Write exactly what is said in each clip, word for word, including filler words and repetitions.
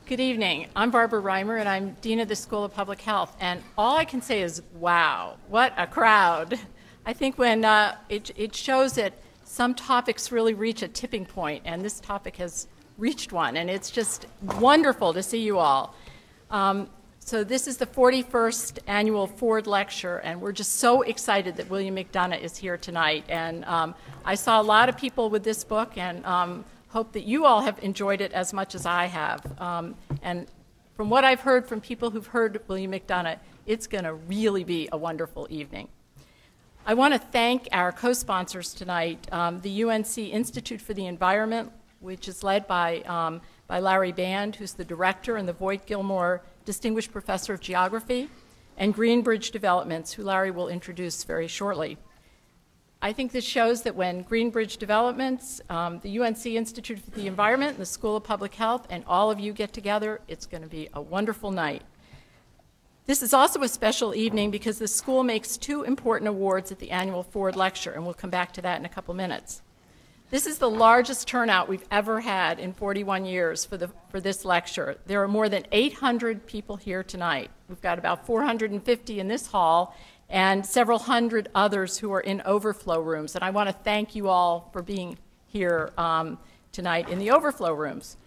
Good evening. I'm Barbara Reimer, and I'm Dean of the School of Public Health. And all I can say is, wow, what a crowd. I think when uh, it, it shows that some topics really reach a tipping point, and this topic has reached one, and it's just wonderful to see you all. Um, so this is the forty-first annual Foard Lecture, and we're just so excited that William McDonough is here tonight. And um, I saw a lot of people with this book, and um, hope that you all have enjoyed it as much as I have. Um, and from what I've heard from people who've heard William McDonough, it's going to really be a wonderful evening. I want to thank our co-sponsors tonight, um, the U N C Institute for the Environment, which is led by, um, by Larry Band, who's the director, and the Voight Gilmore Distinguished Professor of Geography, and Greenbridge Developments, who Larry will introduce very shortly. I think this shows that when Greenbridge Developments, um, the U N C Institute for the Environment, and the School of Public Health, and all of you get together, it's going to be a wonderful night. This is also a special evening because the school makes two important awards at the annual Foard Lecture, and we'll come back to that in a couple minutes. This is the largest turnout we've ever had in forty-one years for, the, for this lecture. There are more than eight hundred people here tonight. We've got about four hundred fifty in this hall, and several hundred others who are in overflow rooms. And I want to thank you all for being here um, tonight in the overflow rooms.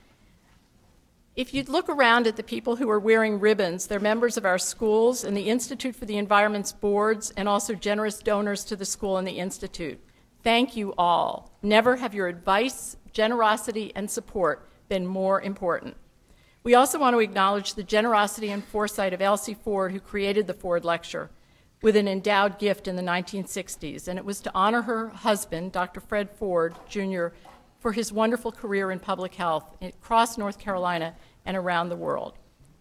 If you look around at the people who are wearing ribbons, they're members of our schools and the Institute for the Environment's boards, and also generous donors to the school and the Institute. Thank you all. Never have your advice, generosity, and support been more important. We also want to acknowledge the generosity and foresight of Elsie Foard, who created the Foard Lecture with an endowed gift in the nineteen sixties, and it was to honor her husband, Doctor Fred Foard, Junior, for his wonderful career in public health across North Carolina and around the world.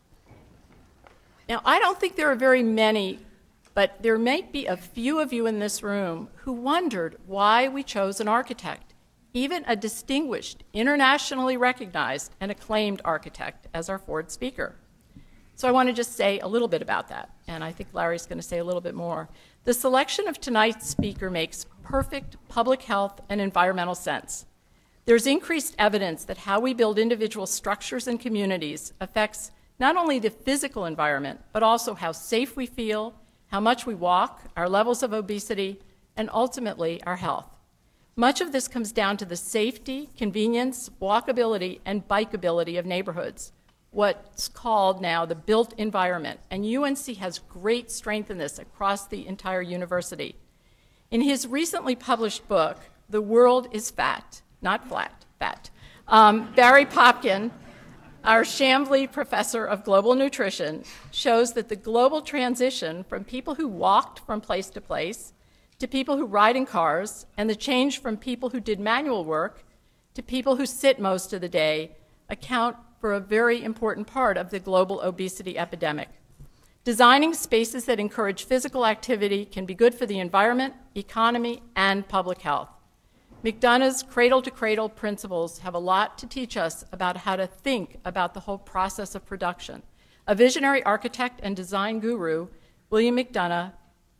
Now, I don't think there are very many, but there may be a few of you in this room who wondered why we chose an architect, even a distinguished, internationally recognized and acclaimed architect as our Foard speaker. So I want to just say a little bit about that, and I think Larry's going to say a little bit more. The selection of tonight's speaker makes perfect public health and environmental sense. There's increased evidence that how we build individual structures and communities affects not only the physical environment, but also how safe we feel, how much we walk, our levels of obesity, and ultimately our health. Much of this comes down to the safety, convenience, walkability, and bikeability of neighborhoods, what's called now the built environment, and U N C has great strength in this across the entire university. In his recently published book, The World is Fat, not flat, fat, um, Barry Popkin, our Chambly professor of global nutrition, shows that the global transition from people who walked from place to place to people who ride in cars, and the change from people who did manual work to people who sit most of the day account for a very important part of the global obesity epidemic. Designing spaces that encourage physical activity can be good for the environment, economy, and public health. McDonough's Cradle-to-Cradle principles have a lot to teach us about how to think about the whole process of production. A visionary architect and design guru, William McDonough,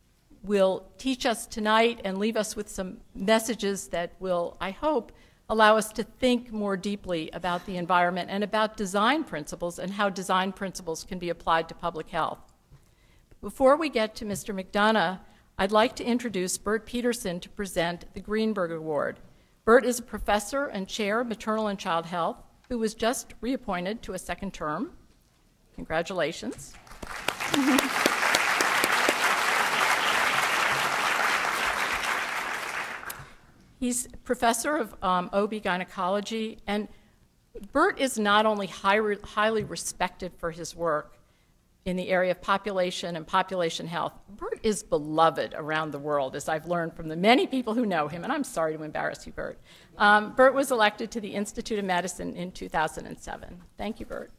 will teach us tonight and leave us with some messages that will, I hope, allow us to think more deeply about the environment and about design principles and how design principles can be applied to public health. Before we get to Mister McDonough, I'd like to introduce Bert Peterson to present the Greenberg Award. Bert is a professor and chair of maternal and child health who was just reappointed to a second term. Congratulations. He's professor of um, O B gynecology, and Bert is not only high, highly respected for his work in the area of population and population health, Bert is beloved around the world, as I've learned from the many people who know him, and I'm sorry to embarrass you, Bert. Um, Bert was elected to the Institute of Medicine in two thousand seven. Thank you, Bert.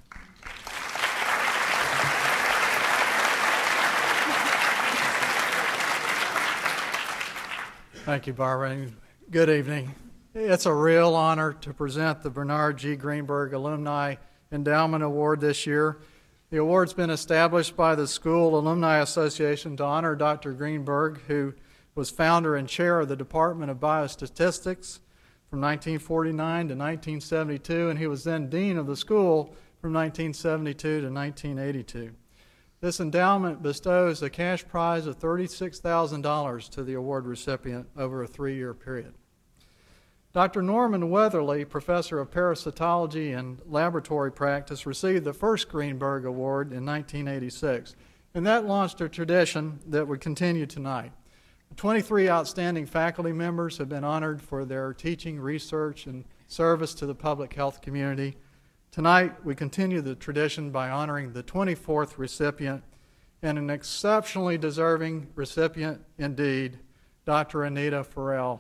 Thank you, Barbara. Good evening. It's a real honor to present the Bernard G. Greenberg Alumni Endowment Award this year. The award's been established by the School Alumni Association to honor Doctor Greenberg, who was founder and chair of the Department of Biostatistics from nineteen forty-nine to nineteen seventy-two, and he was then dean of the school from from nineteen seventy-two to nineteen eighty-two. This endowment bestows a cash prize of thirty-six thousand dollars to the award recipient over a three-year period. Doctor Norman Weatherly, professor of parasitology and laboratory practice, received the first Greenberg Award in nineteen eighty-six, and that launched a tradition that would continue tonight. twenty-three outstanding faculty members have been honored for their teaching, research, and service to the public health community. Tonight, we continue the tradition by honoring the twenty-fourth recipient, and an exceptionally deserving recipient indeed, Doctor Anita Farrell.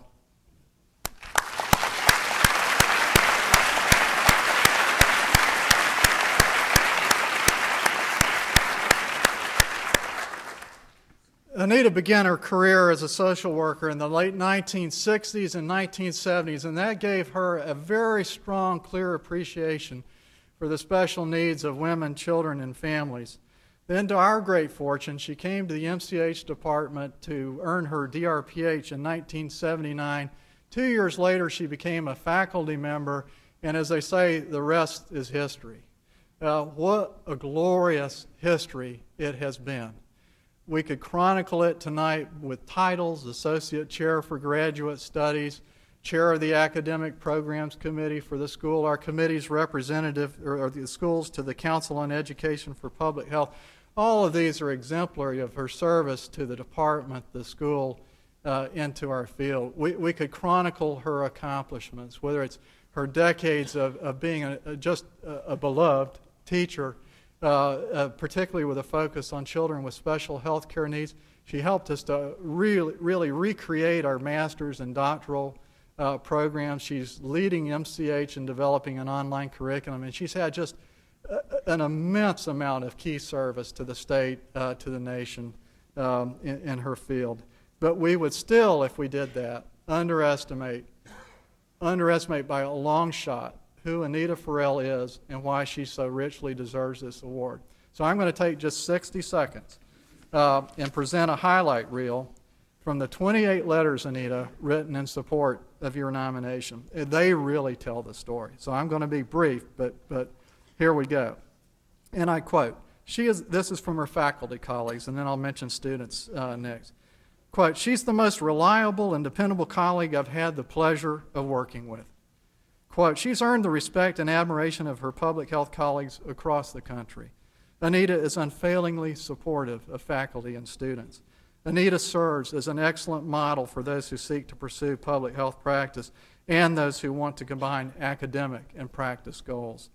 Anita began her career as a social worker in the late nineteen sixties and nineteen seventies, and that gave her a very strong, clear appreciation for the special needs of women, children, and families. Then, to our great fortune, she came to the M C H department to earn her D R P H in nineteen seventy-nine. Two years later, she became a faculty member, and as they say, the rest is history. Uh, what a glorious history it has been. We could chronicle it tonight with titles: Associate Chair for Graduate Studies, Chair of the Academic Programs Committee for the school, our committee's representative, or, or the schools to the Council on Education for Public Health. All of these are exemplary of her service to the department, the school, uh, and to our field. We, we could chronicle her accomplishments, whether it's her decades of, of being a, a, just a, a beloved teacher, Uh, uh, particularly with a focus on children with special health care needs. She helped us to really, really recreate our master's and doctoral uh, programs. She's leading M C H in developing an online curriculum, and she's had just a, an immense amount of key service to the state, uh, to the nation um, in, in her field. But we would still, if we did that, underestimate, underestimate by a long shot who Anita Farrell is and why she so richly deserves this award. So I'm going to take just sixty seconds uh, and present a highlight reel from the twenty-eight letters, Anita, written in support of your nomination. They really tell the story. So I'm going to be brief, but, but here we go. And I quote, she is, this is from her faculty colleagues, and then I'll mention students uh, next. Quote, she's the most reliable and dependable colleague I've had the pleasure of working with. Quote, she's earned the respect and admiration of her public health colleagues across the country. Anita is unfailingly supportive of faculty and students. Anita serves as an excellent model for those who seek to pursue public health practice and those who want to combine academic and practice goals.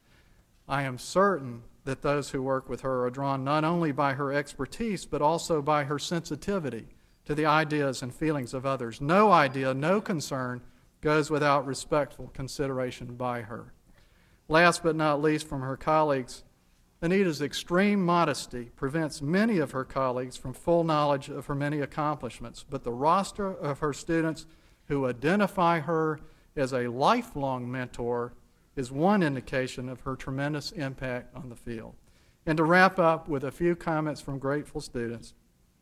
I am certain that those who work with her are drawn not only by her expertise, but also by her sensitivity to the ideas and feelings of others. No idea, no concern goes without respectful consideration by her. Last but not least, from her colleagues, Anita's extreme modesty prevents many of her colleagues from full knowledge of her many accomplishments, but the roster of her students who identify her as a lifelong mentor is one indication of her tremendous impact on the field. And to wrap up with a few comments from grateful students,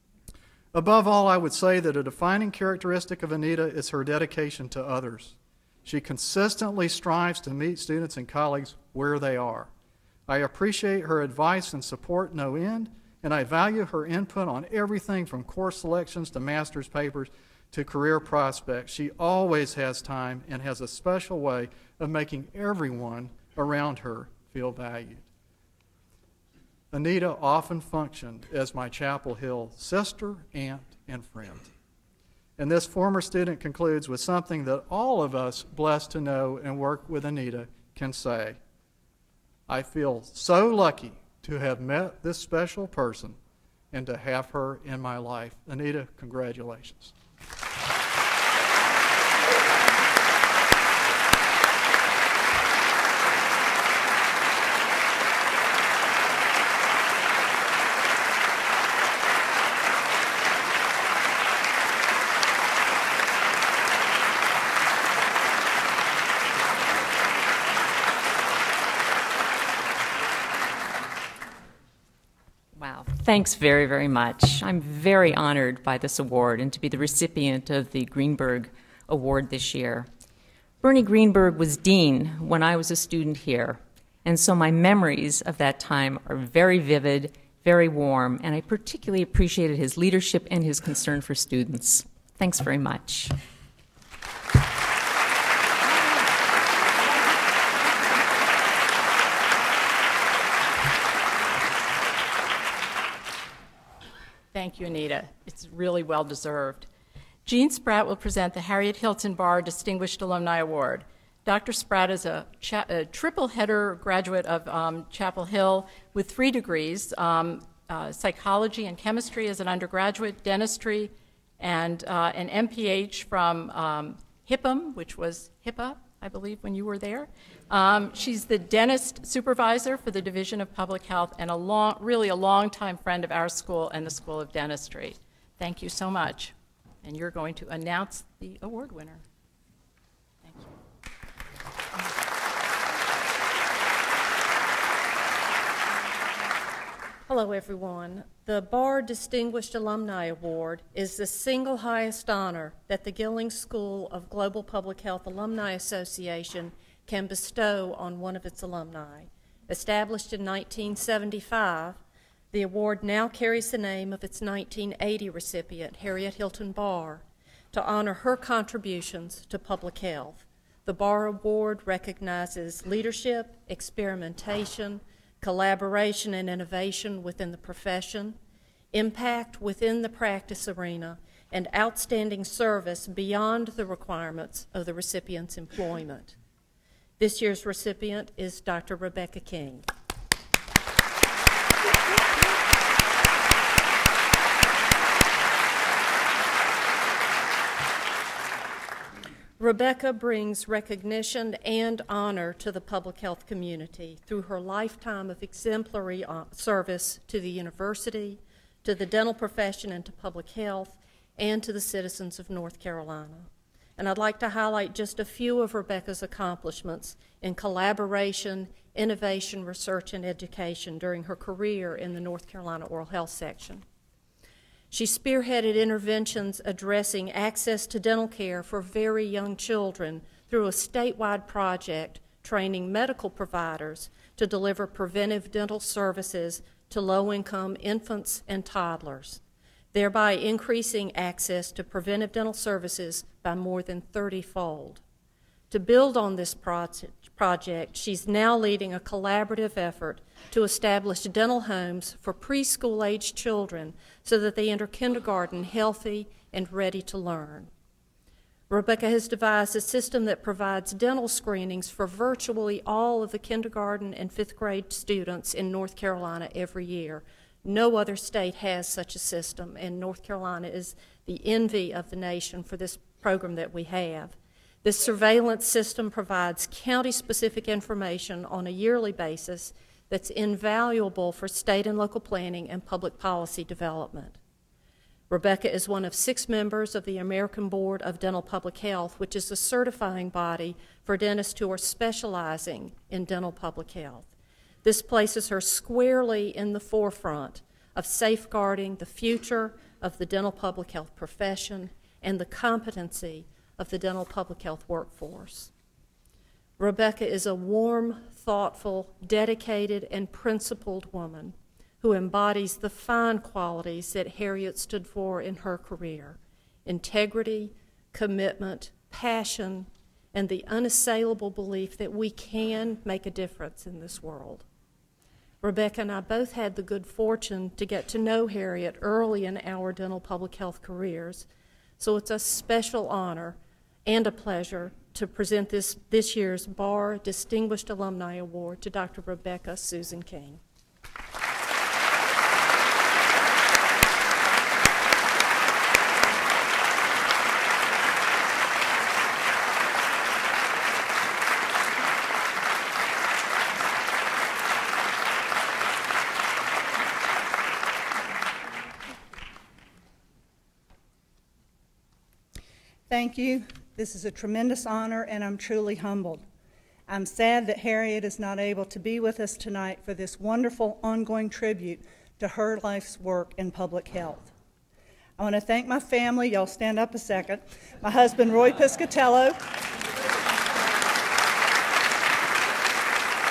above all, I would say that a defining characteristic of Anita is her dedication to others. She consistently strives to meet students and colleagues where they are. I appreciate her advice and support no end, and I value her input on everything from course selections to master's papers to career prospects. She always has time and has a special way of making everyone around her feel valued. Anita often functioned as my Chapel Hill sister, aunt, and friend. And this former student concludes with something that all of us blessed to know and work with Anita can say. I feel so lucky to have met this special person and to have her in my life. Anita, congratulations. Thanks very, very much. I'm very honored by this award and to be the recipient of the Greenberg Award this year. Bernie Greenberg was dean when I was a student here, And so my memories of that time are very vivid, very warm, and I particularly appreciated his leadership and his concern for students. Thanks very much. Thank you, Anita. It's really well deserved. Jean Spratt will present the Harriet Hilton Barr Distinguished Alumni Award. Doctor Spratt is a, a triple header graduate of um, Chapel Hill with three degrees, um, uh, psychology and chemistry as an undergraduate, dentistry, and uh, an M P H from um, HIPAM, which was HIPAA, I believe, when you were there. Um, she's the dentist supervisor for the Division of Public Health and a long, really a longtime friend of our school and the School of Dentistry. Thank you so much. And you're going to announce the award winner. Thank you. Hello, everyone. The Barr Distinguished Alumni Award is the single highest honor that the Gillings School of Global Public Health Alumni Association can bestow on one of its alumni. Established in nineteen seventy-five, the award now carries the name of its nineteen eighty recipient, Harriet Hilton Barr, to honor her contributions to public health. The Barr Award recognizes leadership, experimentation, collaboration and innovation within the profession, impact within the practice arena, and outstanding service beyond the requirements of the recipient's employment. This year's recipient is Doctor Rebecca King. Rebecca brings recognition and honor to the public health community through her lifetime of exemplary service to the university, to the dental profession and to public health, and to the citizens of North Carolina. And I'd like to highlight just a few of Rebecca's accomplishments in collaboration, innovation, research, and education during her career in the North Carolina Oral Health section. She spearheaded interventions addressing access to dental care for very young children through a statewide project training medical providers to deliver preventive dental services to low-income infants and toddlers, thereby increasing access to preventive dental services by more than thirty-fold. To build on this project, she's now leading a collaborative effort to establish dental homes for preschool-aged children so that they enter kindergarten healthy and ready to learn. Rebecca has devised a system that provides dental screenings for virtually all of the kindergarten and fifth grade students in North Carolina every year. No other state has such a system, and North Carolina is the envy of the nation for this program that we have. This surveillance system provides county-specific information on a yearly basis that's invaluable for state and local planning and public policy development. Rebecca is one of six members of the American Board of Dental Public Health, which is a certifying body for dentists who are specializing in dental public health. This places her squarely in the forefront of safeguarding the future of the dental public health profession and the competency of the dental public health workforce. Rebecca is a warm, thoughtful, dedicated, and principled woman who embodies the fine qualities that Harriet stood for in her career: integrity, commitment, passion, and the unassailable belief that we can make a difference in this world. Rebecca and I both had the good fortune to get to know Harriet early in our dental public health careers, so it's a special honor and a pleasure to present this, this year's Barr Distinguished Alumni Award to Doctor Rebecca Susan King. Thank you. This is a tremendous honor, and I'm truly humbled. I'm sad that Harriet is not able to be with us tonight for this wonderful ongoing tribute to her life's work in public health. I want to thank my family. Y'all stand up a second. My husband, Roy Piscatello.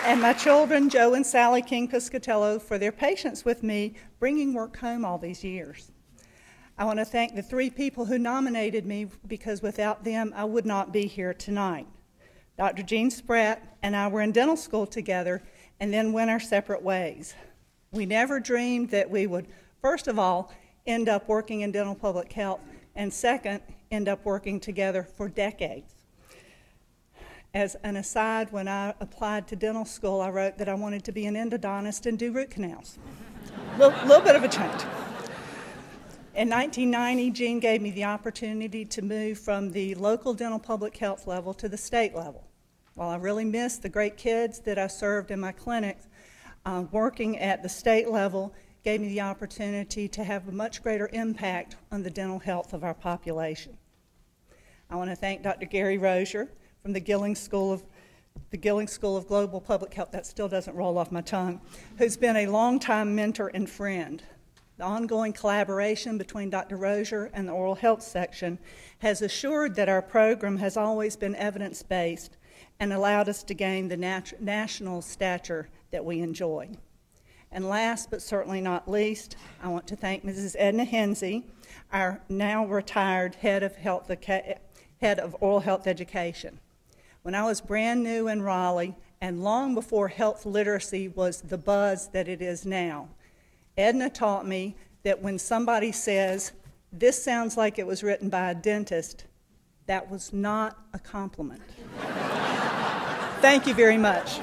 and my children, Joe and Sally King Piscatello, for their patience with me bringing work home all these years. I want to thank the three people who nominated me, because without them, I would not be here tonight. Doctor Jean Spratt and I were in dental school together and then went our separate ways. We never dreamed that we would, first of all, end up working in dental public health, and second, end up working together for decades. As an aside, when I applied to dental school, I wrote that I wanted to be an endodontist and do root canals. A little, little bit of a change. In nineteen ninety, Jean gave me the opportunity to move from the local dental public health level to the state level. While I really missed the great kids that I served in my clinics, uh, working at the state level gave me the opportunity to have a much greater impact on the dental health of our population. I want to thank Doctor Gary Rozier from the Gilling School of the Gilling School of Global Public Health, that still doesn't roll off my tongue, who's been a longtime mentor and friend. The ongoing collaboration between Doctor Rozier and the oral health section has assured that our program has always been evidence-based and allowed us to gain the nat- national stature that we enjoy. And last but certainly not least, I want to thank Missus Edna Hensey, our now retired head of, health, head of oral health education. When I was brand new in Raleigh, and long before health literacy was the buzz that it is now, Edna taught me that when somebody says, "This sounds like it was written by a dentist," that was not a compliment. Thank you very much.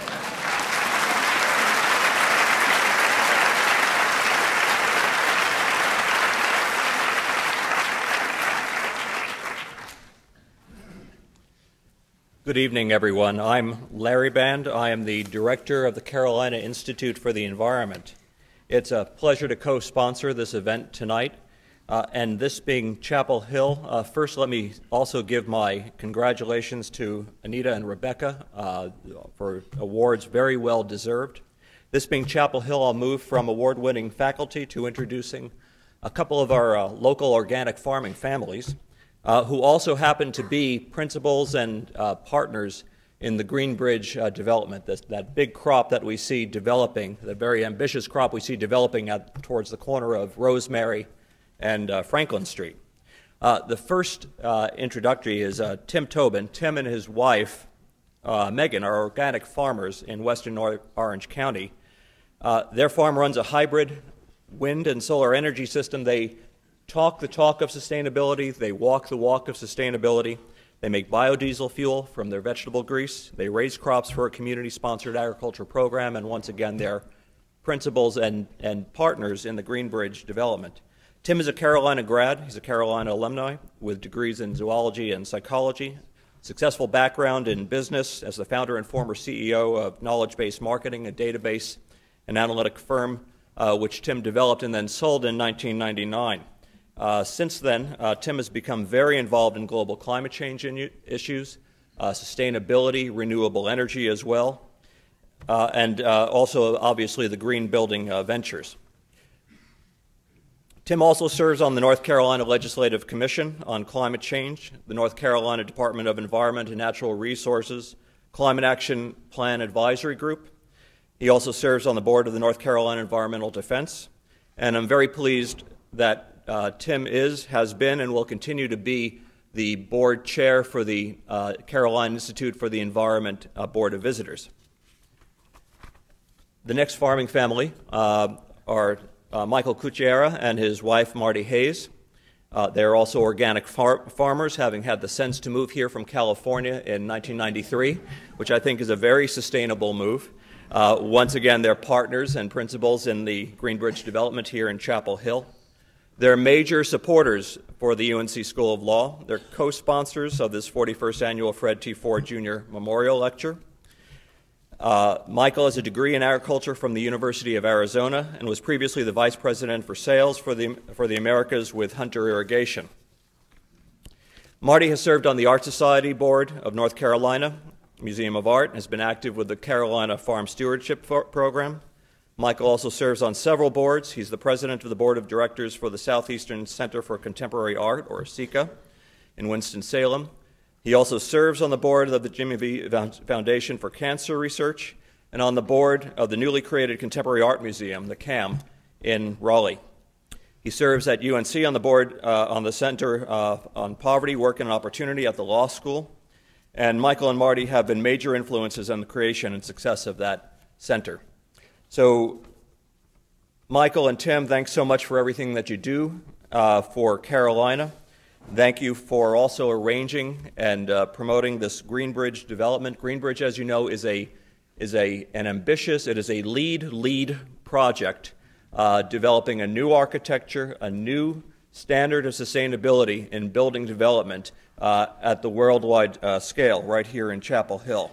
Good evening, everyone. I'm Larry Band. I am the director of the Carolina Institute for the Environment. It's a pleasure to co-sponsor this event tonight. Uh, and this being Chapel Hill, uh, first let me also give my congratulations to Anita and Rebecca uh, for awards very well deserved. This being Chapel Hill, I'll move from award-winning faculty to introducing a couple of our uh, local organic farming families, Uh, who also happen to be principals and uh, partners in the Greenbridge uh, development, this, that big crop that we see developing, the very ambitious crop we see developing at, towards the corner of Rosemary and uh, Franklin Street. Uh, the first uh, introductory is uh, Tim Tobin. Tim and his wife, uh, Megan, are organic farmers in western North Orange County. Uh, their farm runs a hybrid wind and solar energy system. They talk the talk of sustainability, they walk the walk of sustainability. They make biodiesel fuel from their vegetable grease. They raise crops for a community-sponsored agriculture program, and once again, they're principals and, and partners in the Greenbridge development. Tim is a Carolina grad. He's a Carolina alumni with degrees in zoology and psychology, successful background in business as the founder and former C E O of Knowledge-Based Marketing, a database and analytic firm uh, which Tim developed and then sold in nineteen ninety-nine. Uh, since then, uh, Tim has become very involved in global climate change in issues, uh, sustainability, renewable energy as well, uh, and uh, also, obviously, the green building uh, ventures. Tim also serves on the North Carolina Legislative Commission on Climate Change, the North Carolina Department of Environment and Natural Resources Climate Action Plan Advisory Group. He also serves on the board of the North Carolina Environmental Defense, and I'm very pleased that Uh, Tim is, has been, and will continue to be the board chair for the uh, Carolina Institute for the Environment uh, Board of Visitors. The next farming family uh, are uh, Michael Cucchiera and his wife Marty Hayes. Uh, they're also organic far farmers, having had the sense to move here from California in nineteen ninety-three, which I think is a very sustainable move. Uh, once again, they're partners and principals in the Greenbridge development here in Chapel Hill. They're major supporters for the U N C School of Law. They're co-sponsors of this forty-first annual Fred T. Foard Junior Memorial Lecture. Uh, Michael has a degree in agriculture from the University of Arizona and was previously the vice president for sales for the, for the Americas with Hunter Irrigation. Marty has served on the Art Society Board of North Carolina Museum of Art and has been active with the Carolina Farm Stewardship Program. Michael also serves on several boards. He's the president of the board of directors for the Southeastern Center for Contemporary Art, or SECA, in Winston-Salem. He also serves on the board of the Jimmy V. Foundation for Cancer Research, and on the board of the newly created Contemporary Art Museum, the C A M, in Raleigh. He serves at U N C on the board uh, on the Center uh, on Poverty, Work, and Opportunity at the law school. And Michael and Marty have been major influences on the creation and success of that center. So, Michael and Tim, thanks so much for everything that you do uh, for Carolina. Thank you for also arranging and uh, promoting this Greenbridge development. Greenbridge, as you know, is a is a an ambitious, it is a lead lead project uh, developing a new architecture, a new standard of sustainability in building development uh, at the worldwide uh, scale, right here in Chapel Hill.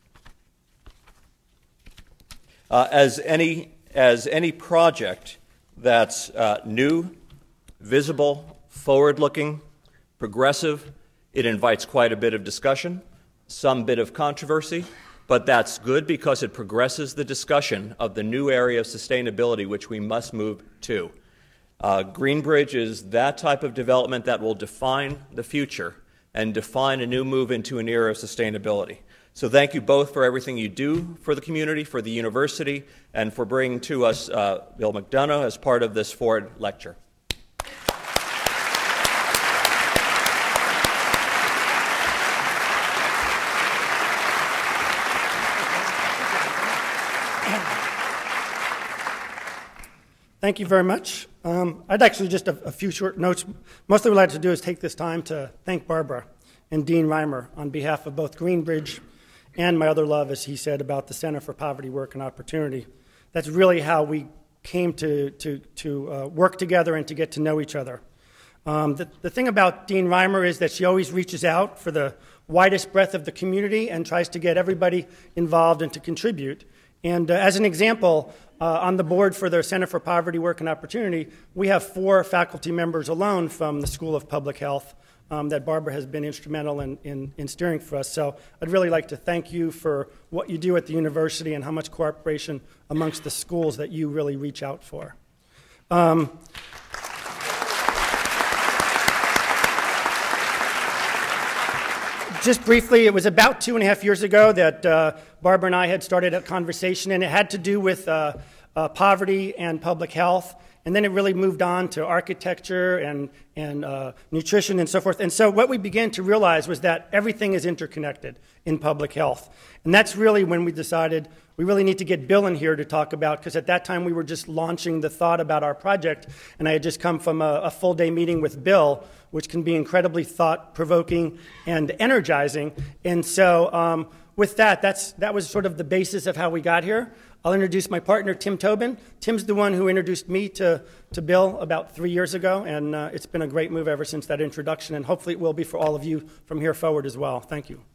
Uh, as any as any project that's uh, new, visible, forward-looking, progressive, it invites quite a bit of discussion, some bit of controversy, but that's good because it progresses the discussion of the new area of sustainability which we must move to. Uh, Greenbridge is that type of development that will define the future and define a new move into an era of sustainability. So thank you both for everything you do for the community, for the university, and for bringing to us uh, Bill McDonough as part of this Foard lecture. Thank you very much. Um, I'd actually just a, a few short notes. Mostly what I'd like to do is take this time to thank Barbara and Dean Reimer on behalf of both Greenbridge and my other love, as he said, about the Center for Poverty, Work, and Opportunity. That's really how we came to, to, to uh, work together and to get to know each other. Um, the, the thing about Dean Reimer is that she always reaches out for the widest breadth of the community and tries to get everybody involved and to contribute. And uh, as an example, uh, on the board for the Center for Poverty, Work, and Opportunity, we have four faculty members alone from the School of Public Health um, that Barbara has been instrumental in, in, in steering for us. So I'd really like to thank you for what you do at the university and how much cooperation amongst the schools that you really reach out for. Um, Just briefly, it was about two and a half years ago that uh, Barbara and I had started a conversation, and it had to do with uh, uh, poverty and public health. And then it really moved on to architecture and, and uh, nutrition and so forth. And so what we began to realize was that everything is interconnected in public health. And that's really when we decided we really need to get Bill in here to talk about, because at that time we were just launching the thought about our project, and I had just come from a, a full day meeting with Bill, which can be incredibly thought-provoking and energizing. And so um, with that, that's, that was sort of the basis of how we got here. I'll introduce my partner, Tim Tobin. Tim's the one who introduced me to, to Bill about three years ago, and uh, it's been a great move ever since that introduction, and hopefully it will be for all of you from here forward as well. Thank you.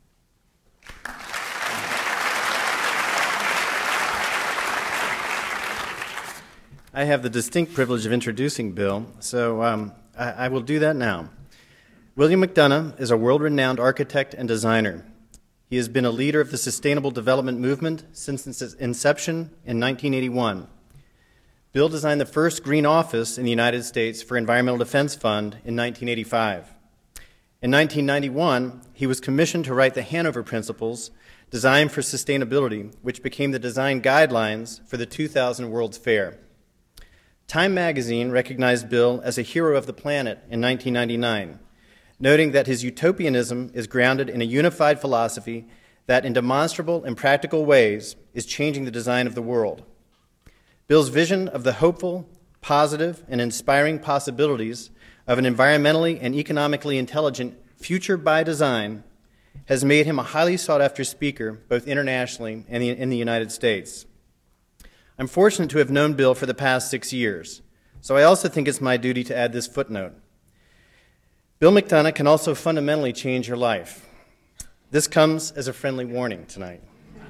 I have the distinct privilege of introducing Bill, so um, I, I will do that now. William McDonough is a world-renowned architect and designer. He has been a leader of the sustainable development movement since its inception in nineteen eighty-one. Bill designed the first green office in the United States for Environmental Defense Fund in nineteen eighty-five. In nineteen ninety-one, he was commissioned to write the Hanover Principles, Design for Sustainability, which became the design guidelines for the two thousand World's Fair. Time magazine recognized Bill as a hero of the planet in nineteen ninety-nine, noting that his utopianism is grounded in a unified philosophy that in demonstrable and practical ways is changing the design of the world. Bill's vision of the hopeful, positive, and inspiring possibilities of an environmentally and economically intelligent future by design has made him a highly sought-after speaker both internationally and in the United States. I'm fortunate to have known Bill for the past six years, so I also think it's my duty to add this footnote. Bill McDonough can also fundamentally change your life. This comes as a friendly warning tonight.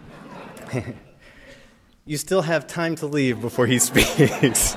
You still have time to leave before he speaks.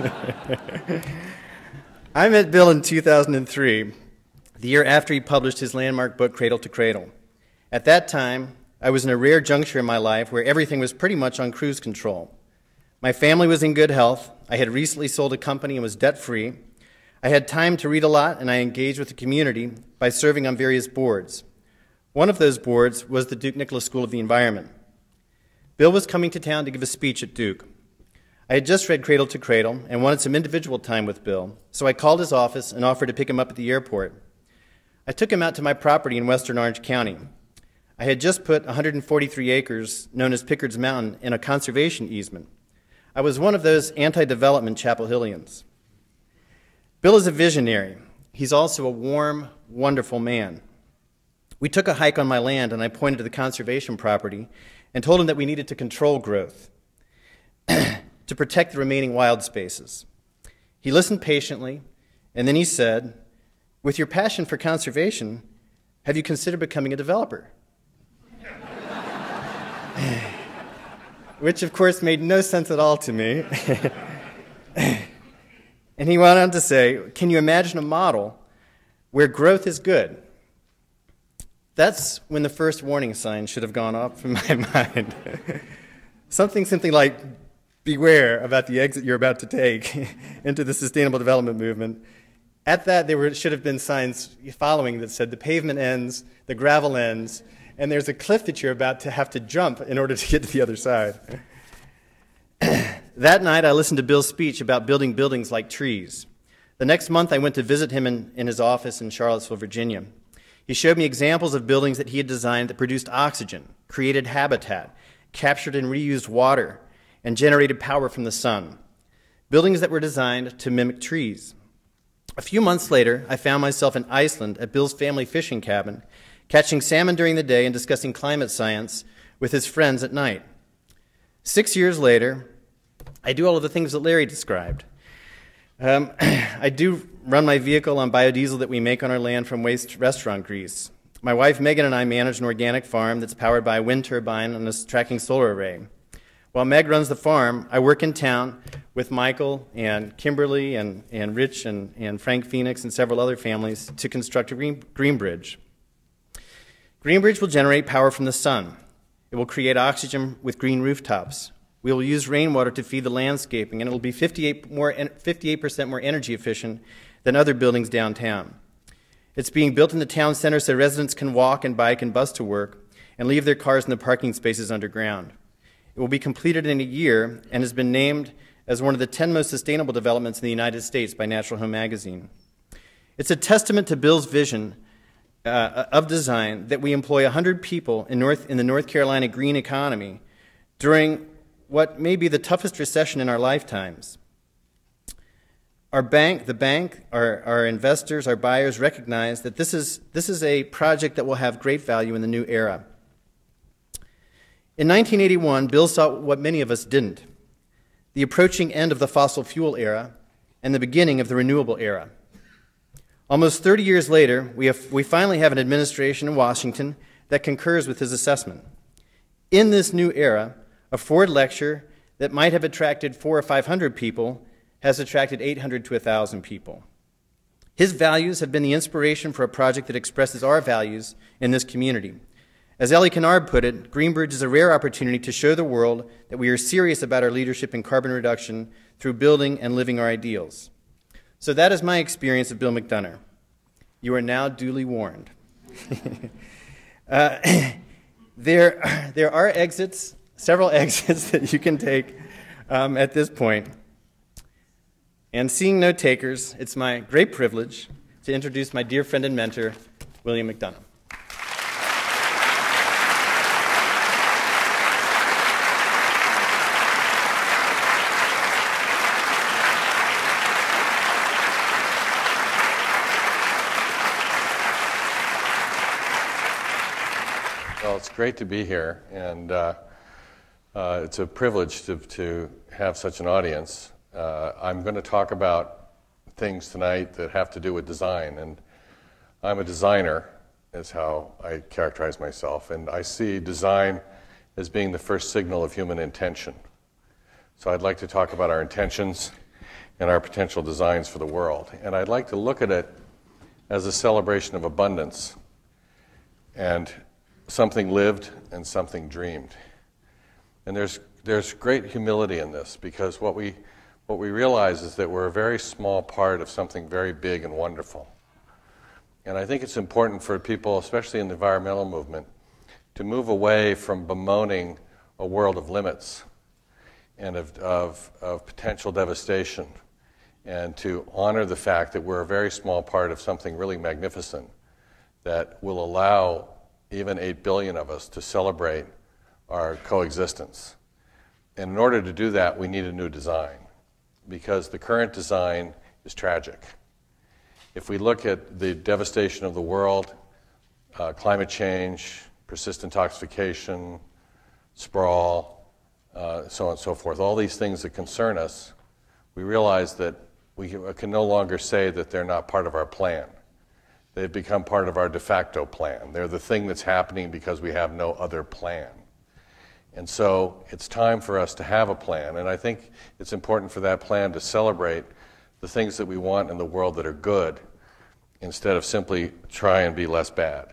I met Bill in two thousand three, the year after he published his landmark book, Cradle-to-Cradle. At that time, I was in a rare juncture in my life where everything was pretty much on cruise control. My family was in good health. I had recently sold a company and was debt-free. I had time to read a lot, and I engaged with the community by serving on various boards. One of those boards was the Duke Nicholas School of the Environment. Bill was coming to town to give a speech at Duke. I had just read Cradle-to-Cradle and wanted some individual time with Bill, so I called his office and offered to pick him up at the airport. I took him out to my property in western Orange County. I had just put one hundred forty-three acres, known as Pickard's Mountain, in a conservation easement. I was one of those anti-development Chapel Hillians. Bill is a visionary. He's also a warm, wonderful man. We took a hike on my land, and I pointed to the conservation property and told him that we needed to control growth to protect the remaining wild spaces. He listened patiently, and then he said, "With your passion for conservation, have you considered becoming a developer?" Which, of course, made no sense at all to me. And he went on to say, "Can you imagine a model where growth is good?" That's when the first warning sign should have gone off in my mind. Something simply like, beware about the exit you're about to take into the sustainable development movement. At that, there were, should have been signs following that said the pavement ends, the gravel ends, and there's a cliff that you're about to have to jump in order to get to the other side. That night, I listened to Bill's speech about building buildings like trees. The next month, I went to visit him in, in his office in Charlottesville, Virginia. He showed me examples of buildings that he had designed that produced oxygen, created habitat, captured and reused water, and generated power from the sun. Buildings that were designed to mimic trees. A few months later, I found myself in Iceland at Bill's family fishing cabin, catching salmon during the day and discussing climate science with his friends at night. Six years later, I do all of the things that Larry described. Um, I do run my vehicle on biodiesel that we make on our land from waste restaurant grease. My wife Megan and I manage an organic farm that's powered by a wind turbine and a tracking solar array. While Meg runs the farm, I work in town with Michael and Kimberly and, and Rich and, and Frank Phoenix and several other families to construct a green, green bridge. Green bridge will generate power from the sun. It will create oxygen with green rooftops. We will use rainwater to feed the landscaping, and it will be fifty-eight more, fifty-eight percent more energy efficient than other buildings downtown. It's being built in the town center so residents can walk and bike and bus to work and leave their cars in the parking spaces underground. It will be completed in a year and has been named as one of the ten most sustainable developments in the United States by Natural Home Magazine. It's a testament to Bill's vision uh, of design that we employ one hundred people in, North, in the North Carolina green economy during what may be the toughest recession in our lifetimes. Our bank, the bank, our, our investors, our buyers recognize that this is, this is a project that will have great value in the new era. In nineteen eighty-one, Bill saw what many of us didn't, the approaching end of the fossil fuel era and the beginning of the renewable era. Almost thirty years later, we, have, we finally have an administration in Washington that concurs with his assessment. In this new era, a Foard lecture that might have attracted four or five hundred people has attracted eight hundred to one thousand people. His values have been the inspiration for a project that expresses our values in this community. As Ellie Kennard put it, Greenbridge is a rare opportunity to show the world that we are serious about our leadership in carbon reduction through building and living our ideals. So that is my experience of Bill McDonough. You are now duly warned. uh, there, there are exits, several exits that you can take um, at this point. And seeing no takers, it's my great privilege to introduce my dear friend and mentor, William McDonough. Well, it's great to be here, and uh, uh, it's a privilege to, to have such an audience. Uh, I'm going to talk about things tonight that have to do with design, and I'm a designer, is how I characterize myself, and I see design as being the first signal of human intention. So I'd like to talk about our intentions and our potential designs for the world, and I'd like to look at it as a celebration of abundance and something lived and something dreamed. And there's, there's great humility in this, because what we What we realize is that we're a very small part of something very big and wonderful. And I think it's important for people, especially in the environmental movement, to move away from bemoaning a world of limits and of, of, of potential devastation, and to honor the fact that we're a very small part of something really magnificent that will allow even eight billion of us to celebrate our coexistence. And in order to do that, we need a new design, because the current design is tragic. If we look at the devastation of the world, uh, climate change, persistent toxification, sprawl, uh, so on and so forth, all these things that concern us, we realize that we can no longer say that they're not part of our plan. They've become part of our de facto plan. They're the thing that's happening because we have no other plan. And so it's time for us to have a plan, and I think it's important for that plan to celebrate the things that we want in the world that are good, instead of simply try and be less bad.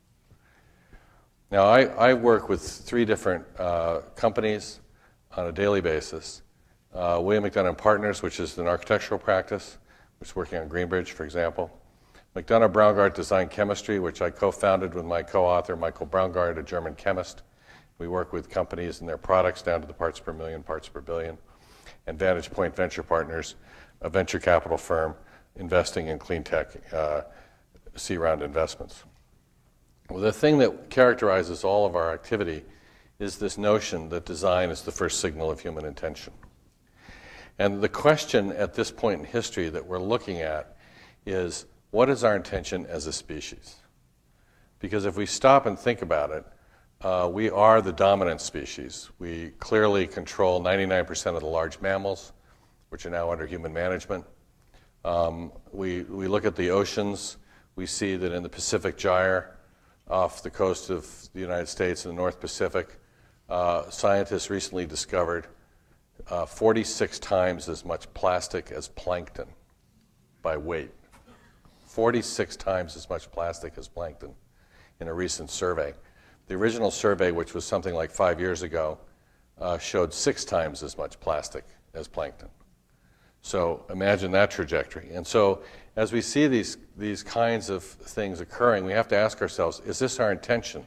Now, I, I work with three different uh, companies on a daily basis. Uh, William McDonough and Partners, which is an architectural practice, which is working on Greenbridge, for example. McDonough Braungart Design Chemistry, which I co-founded with my co-author, Michael Braungart, a German chemist. We work with companies and their products down to the parts per million, parts per billion. And Vantage Point Venture Partners, a venture capital firm investing in clean tech uh, C-round investments. Well, the thing that characterizes all of our activity is this notion that design is the first signal of human intention. And the question at this point in history that we're looking at is, what is our intention as a species? Because if we stop and think about it, uh, we are the dominant species. We clearly control ninety-nine percent of the large mammals, which are now under human management. Um, we, we look at the oceans. We see that in the Pacific Gyre, off the coast of the United States in the North Pacific, uh, scientists recently discovered uh, forty-six times as much plastic as plankton by weight. forty-six times as much plastic as plankton in a recent survey. The original survey, which was something like five years ago, uh, showed six times as much plastic as plankton. So imagine that trajectory. And so as we see these, these kinds of things occurring, we have to ask ourselves, is this our intention?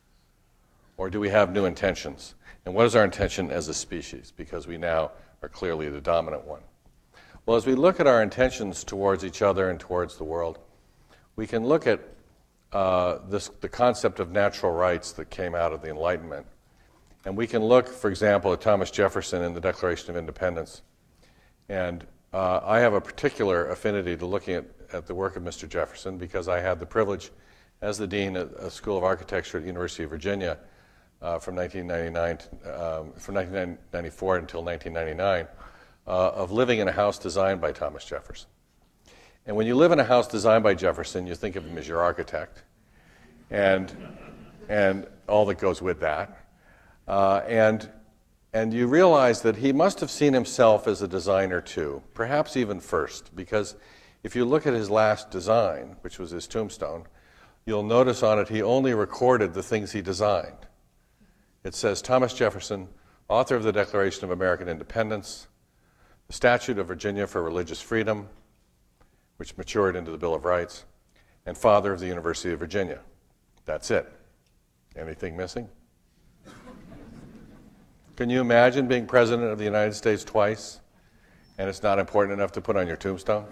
Or do we have new intentions? And what is our intention as a species? Because we now are clearly the dominant one. Well, as we look at our intentions towards each other and towards the world, we can look at uh, this, the concept of natural rights that came out of the Enlightenment. And we can look, for example, at Thomas Jefferson in the Declaration of Independence. And uh, I have a particular affinity to looking at, at the work of Mister Jefferson, because I had the privilege, as the dean at the School of Architecture at the University of Virginia uh, from nineteen ninety-nine, um, from nineteen ninety-four until nineteen ninety-nine, uh, of living in a house designed by Thomas Jefferson. And when you live in a house designed by Jefferson, you think of him as your architect, and and all that goes with that, uh, and. And you realize that he must have seen himself as a designer too, perhaps even first, because if you look at his last design, which was his tombstone, you'll notice on it he only recorded the things he designed. It says, Thomas Jefferson, author of the Declaration of American Independence, the Statute of Virginia for Religious Freedom, which matured into the Bill of Rights, and father of the University of Virginia. That's it. Anything missing? Can you imagine being president of the United States twice, and it's not important enough to put on your tombstone?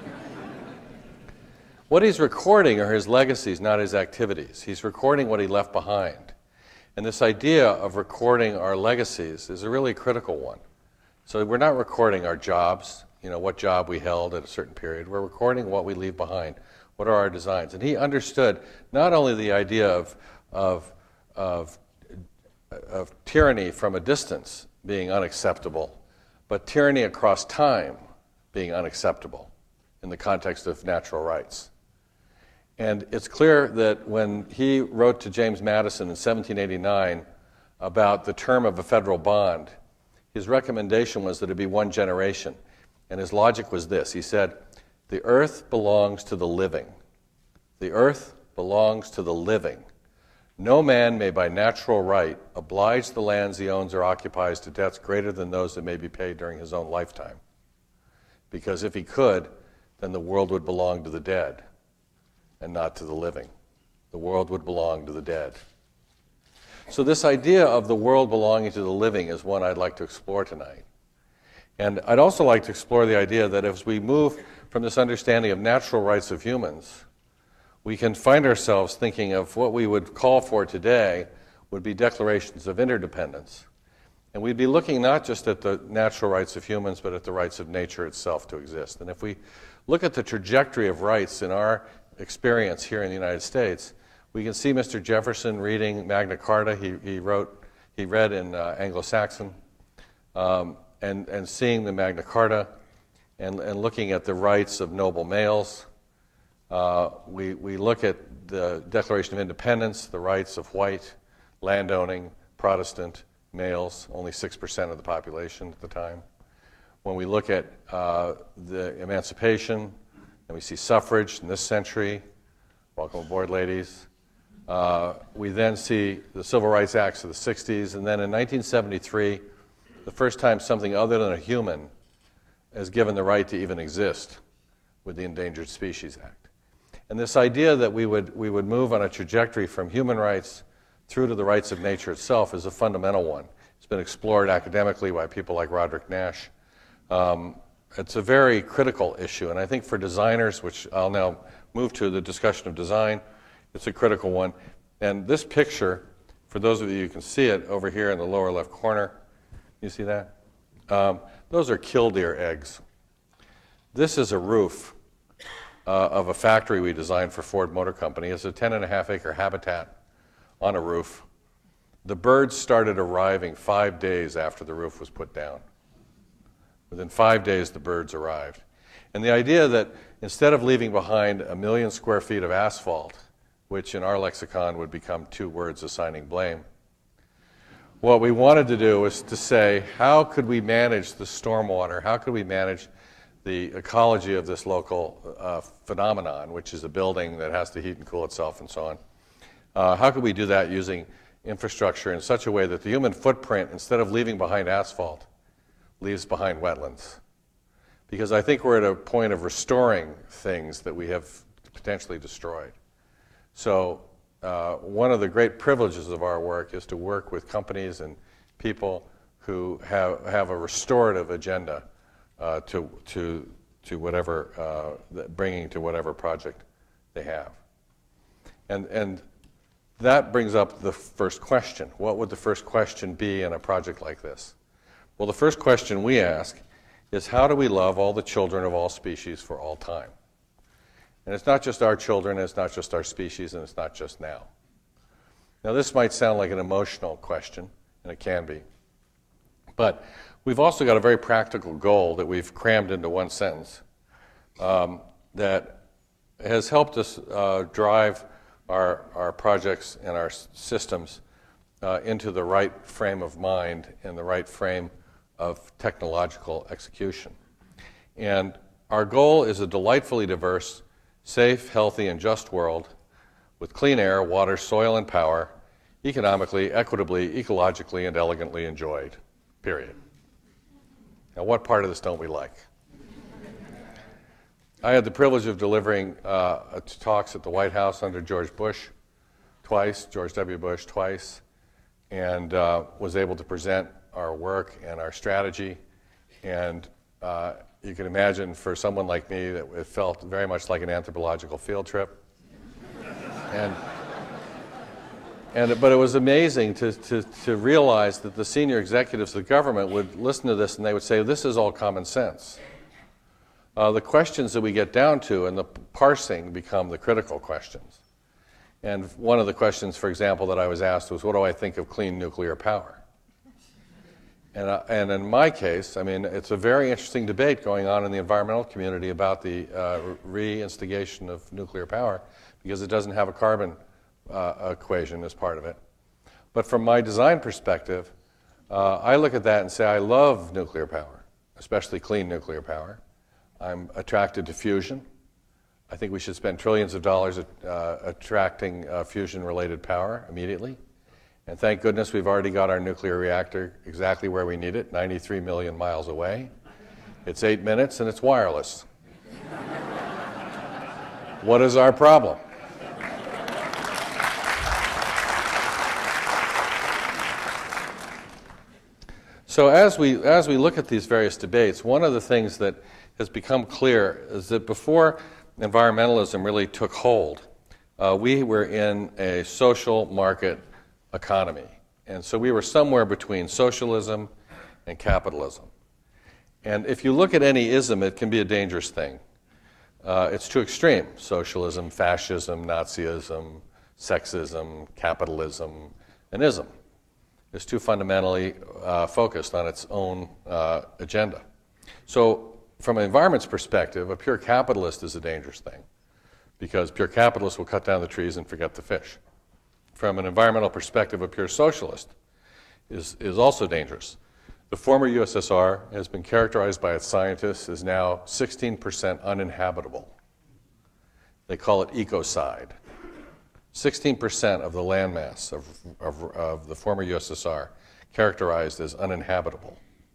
What he's recording are his legacies, not his activities. He's recording what he left behind. And this idea of recording our legacies is a really critical one. So we're not recording our jobs, you know, what job we held at a certain period. We're recording what we leave behind. What are our designs? And he understood not only the idea of, of, of of tyranny from a distance being unacceptable, but tyranny across time being unacceptable in the context of natural rights. And it's clear that when he wrote to James Madison in seventeen eighty-nine about the term of a federal bond, his recommendation was that it be one generation. And his logic was this. He said, the earth belongs to the living. The earth belongs to the living. No man may by natural right oblige the lands he owns or occupies to debts greater than those that may be paid during his own lifetime. Because if he could, then the world would belong to the dead and not to the living. The world would belong to the dead. So this idea of the world belonging to the living is one I'd like to explore tonight. And I'd also like to explore the idea that as we move from this understanding of natural rights of humans, we can find ourselves thinking of what we would call for today would be declarations of interdependence. And we'd be looking not just at the natural rights of humans, but at the rights of nature itself to exist. And if we look at the trajectory of rights in our experience here in the United States, we can see Mister Jefferson reading Magna Carta. He, he wrote, he read in uh, Anglo-Saxon, um, and, and seeing the Magna Carta and, and looking at the rights of noble males. Uh, we, we look at the Declaration of Independence, the rights of white, landowning, Protestant males, only six percent of the population at the time. When we look at uh, the emancipation, and we see suffrage in this century, welcome aboard, ladies. Uh, we then see the Civil Rights Acts of the sixties, and then in nineteen seventy-three, the first time something other than a human is given the right to even exist with the Endangered Species Act. And this idea that we would, we would move on a trajectory from human rights through to the rights of nature itself is a fundamental one. It's been explored academically by people like Roderick Nash. Um, it's a very critical issue, and I think for designers, which I'll now move to the discussion of design, it's a critical one. And this picture, for those of you who can see it over here in the lower left corner, you see that? Um, those are killdeer eggs. This is a roof uh, of a factory we designed for Ford Motor Company. It's a ten and a half acre habitat on a roof. The birds started arriving five days after the roof was put down. Within five days, the birds arrived. And the idea that instead of leaving behind a million square feet of asphalt, which in our lexicon would become two words assigning blame, what we wanted to do was to say, how could we manage the stormwater? How could we manage the ecology of this local uh, phenomenon, which is a building that has to heat and cool itself and so on? Uh, how could we do that using infrastructure in such a way that the human footprint, instead of leaving behind asphalt, leaves behind wetlands? Because I think we're at a point of restoring things that we have potentially destroyed. So uh, one of the great privileges of our work is to work with companies and people who have, have a restorative agenda uh, to, to, to whatever, uh, bringing to whatever project they have. And, and that brings up the first question. What would the first question be in a project like this? Well, the first question we ask is, how do we love all the children of all species for all time? And it's not just our children, it's not just our species, and it's not just now. Now, this might sound like an emotional question, and it can be. But we've also got a very practical goal that we've crammed into one sentence um, that has helped us uh, drive our, our projects and our systems uh, into the right frame of mind and the right frame of technological execution. And our goal is a delightfully diverse, safe, healthy, and just world with clean air, water, soil, and power, economically, equitably, ecologically, and elegantly enjoyed, period. Now, what part of this don't we like? I had the privilege of delivering uh, talks at the White House under George Bush twice, George W. Bush twice, and uh, was able to present our work and our strategy. And uh, you can imagine for someone like me that it felt very much like an anthropological field trip. and, and, but it was amazing to, to, to realize that the senior executives of the government would listen to this and they would say, this is all common sense. Uh, the questions that we get down to and the parsing become the critical questions. And one of the questions, for example, that I was asked was, what do I think of clean nuclear power? And, uh, and in my case, I mean, it's a very interesting debate going on in the environmental community about the uh, reinstigation of nuclear power because it doesn't have a carbon uh, equation as part of it. But from my design perspective, uh, I look at that and say, I love nuclear power, especially clean nuclear power. I'm attracted to fusion. I think we should spend trillions of dollars at, uh, attracting uh, fusion-related power immediately. And thank goodness we've already got our nuclear reactor exactly where we need it, ninety-three million miles away. It's eight minutes and it's wireless. What is our problem? So as we, as we look at these various debates, one of the things that has become clear is that before environmentalism really took hold, uh, we were in a social market economy. And so we were somewhere between socialism and capitalism. And if you look at any ism, it can be a dangerous thing. Uh, it's too extreme. Socialism, fascism, Nazism, sexism, capitalism, and ism is too fundamentally uh, focused on its own uh, agenda. So from an environment's perspective, a pure capitalist is a dangerous thing because pure capitalists will cut down the trees and forget the fish. From an environmental perspective, a pure socialist is, is also dangerous. The former U S S R has been characterized by its scientists as now sixteen percent uninhabitable. They call it ecocide. sixteen percent of the landmass of, of, of the former U S S R characterized as uninhabitable.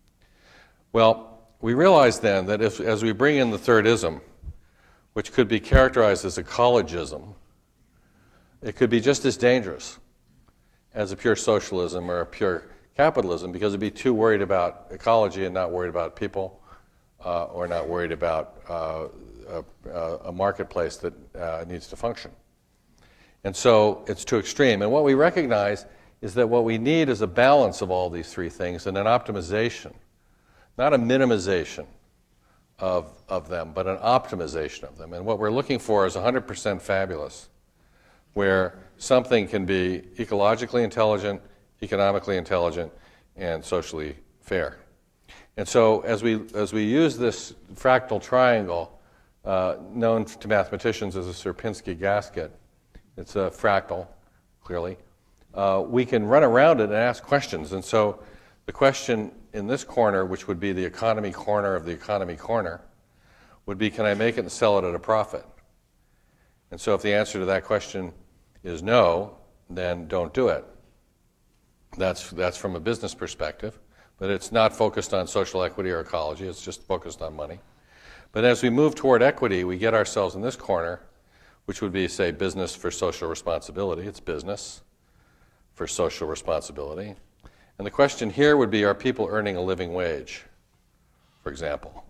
Well, we realize then that if, as we bring in the third ism, which could be characterized as ecologism, it could be just as dangerous as a pure socialism or a pure capitalism because it'd be too worried about ecology and not worried about people uh, or not worried about uh, a, a marketplace that uh, needs to function. And so it's too extreme. And what we recognize is that what we need is a balance of all these three things and an optimization, not a minimization of, of them, but an optimization of them. And what we're looking for is one hundred percent fabulous, where something can be ecologically intelligent, economically intelligent, and socially fair. And so as we, as we use this fractal triangle, uh, known to mathematicians as a Sierpinski gasket, it's a fractal, clearly, uh, we can run around it and ask questions. And so the question in this corner, which would be the economy corner of the economy corner, would be, can I make it and sell it at a profit? And so if the answer to that question is no, then don't do it. That's, that's from a business perspective, but it's not focused on social equity or ecology, it's just focused on money. But as we move toward equity, we get ourselves in this corner, which would be, say, business for social responsibility. It's business for social responsibility. And the question here would be, are people earning a living wage, for example?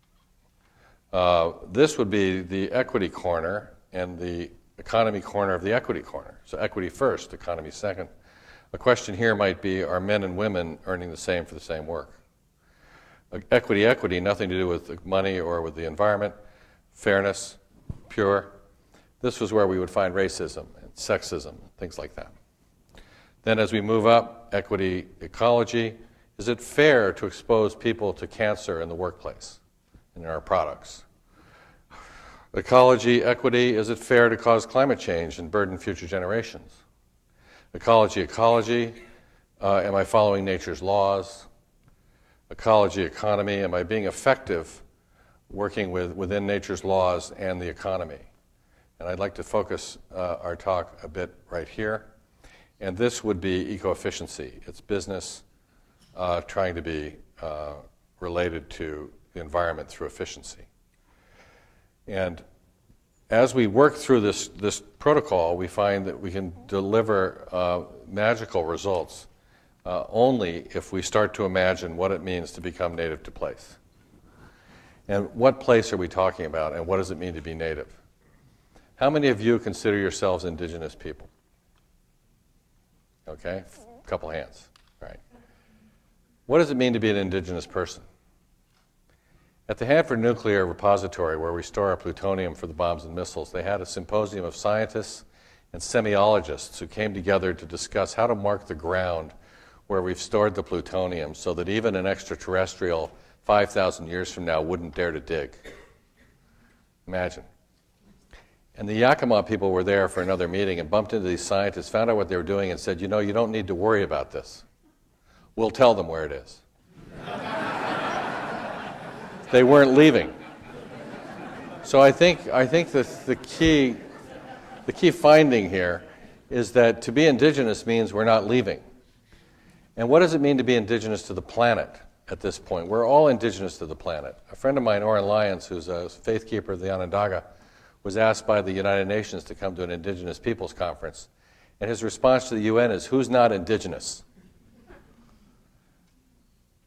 Uh, this would be the equity corner and the economy corner of the equity corner. So equity first, economy second. A question here might be, are men and women earning the same for the same work? Equity, equity, nothing to do with money or with the environment. Fairness, pure. This was where we would find racism and sexism, things like that. Then as we move up, equity, ecology, is it fair to expose people to cancer in the workplace and in our products? Ecology, equity, is it fair to cause climate change and burden future generations? Ecology, ecology, uh, am I following nature's laws? Ecology, economy, am I being effective working with, within nature's laws and the economy? And I'd like to focus uh, our talk a bit right here. And this would be eco-efficiency. It's business uh, trying to be uh, related to the environment through efficiency. And as we work through this, this protocol, we find that we can deliver uh, magical results uh, only if we start to imagine what it means to become native to place. And what place are we talking about, and what does it mean to be native? How many of you consider yourselves indigenous people? Okay, a couple hands, right. What does it mean to be an indigenous person? At the Hanford Nuclear Repository, where we store our plutonium for the bombs and missiles, they had a symposium of scientists and semiologists who came together to discuss how to mark the ground where we've stored the plutonium so that even an extraterrestrial five thousand years from now wouldn't dare to dig. Imagine. And the Yakima people were there for another meeting and bumped into these scientists, found out what they were doing, and said, you know, you don't need to worry about this. We'll tell them where it is. They weren't leaving. So I think, I think that the key, the key finding here is that to be indigenous means we're not leaving. And what does it mean to be indigenous to the planet at this point? We're all indigenous to the planet. A friend of mine, Oren Lyons, who's a faith keeper of the Onondaga, was asked by the United Nations to come to an Indigenous Peoples Conference. And his response to the U N is, who's not indigenous?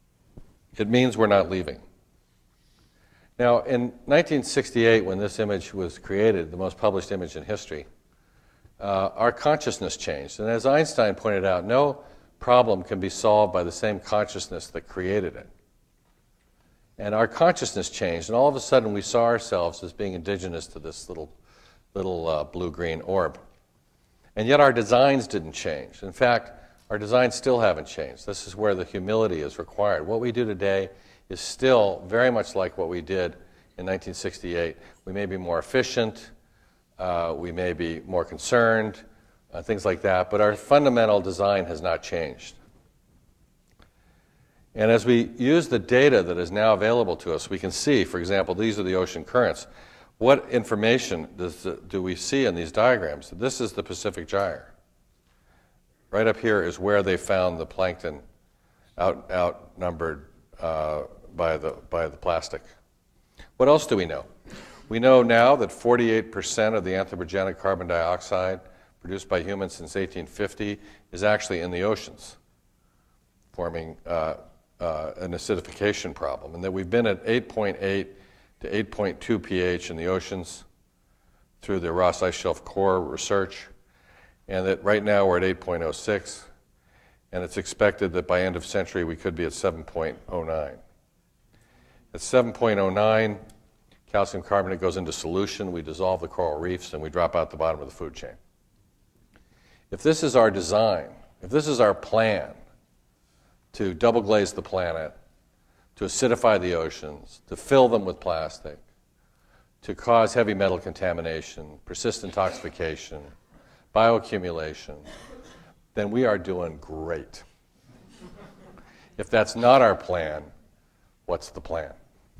It means we're not leaving. Now, in nineteen sixty-eight, when this image was created, the most published image in history, uh, our consciousness changed. And as Einstein pointed out, no problem can be solved by the same consciousness that created it. And our consciousness changed, and all of a sudden we saw ourselves as being indigenous to this little, little uh, blue-green orb. And yet our designs didn't change. In fact, our designs still haven't changed. This is where the humility is required. What we do today is still very much like what we did in nineteen sixty-eight. We may be more efficient, uh, we may be more concerned, uh, things like that, but our fundamental design has not changed. And as we use the data that is now available to us, we can see, for example, these are the ocean currents. What information does the, do we see in these diagrams? This is the Pacific Gyre. Right up here is where they found the plankton out, outnumbered uh, by, the, by the plastic. What else do we know? We know now that forty-eight percent of the anthropogenic carbon dioxide produced by humans since eighteen fifty is actually in the oceans, forming uh, uh, an acidification problem, and that we've been at eight point eight to eight point two pH in the oceans through the Ross Ice Shelf Core research, and that right now we're at eight point oh six, and it's expected that by end of century we could be at seven point oh nine. At seven point oh nine, calcium carbonate goes into solution, we dissolve the coral reefs, and we drop out the bottom of the food chain. If this is our design, if this is our plan to double glaze the planet, to acidify the oceans, to fill them with plastic, to cause heavy metal contamination, persistent toxification, bioaccumulation, then we are doing great. If that's not our plan, what's the plan?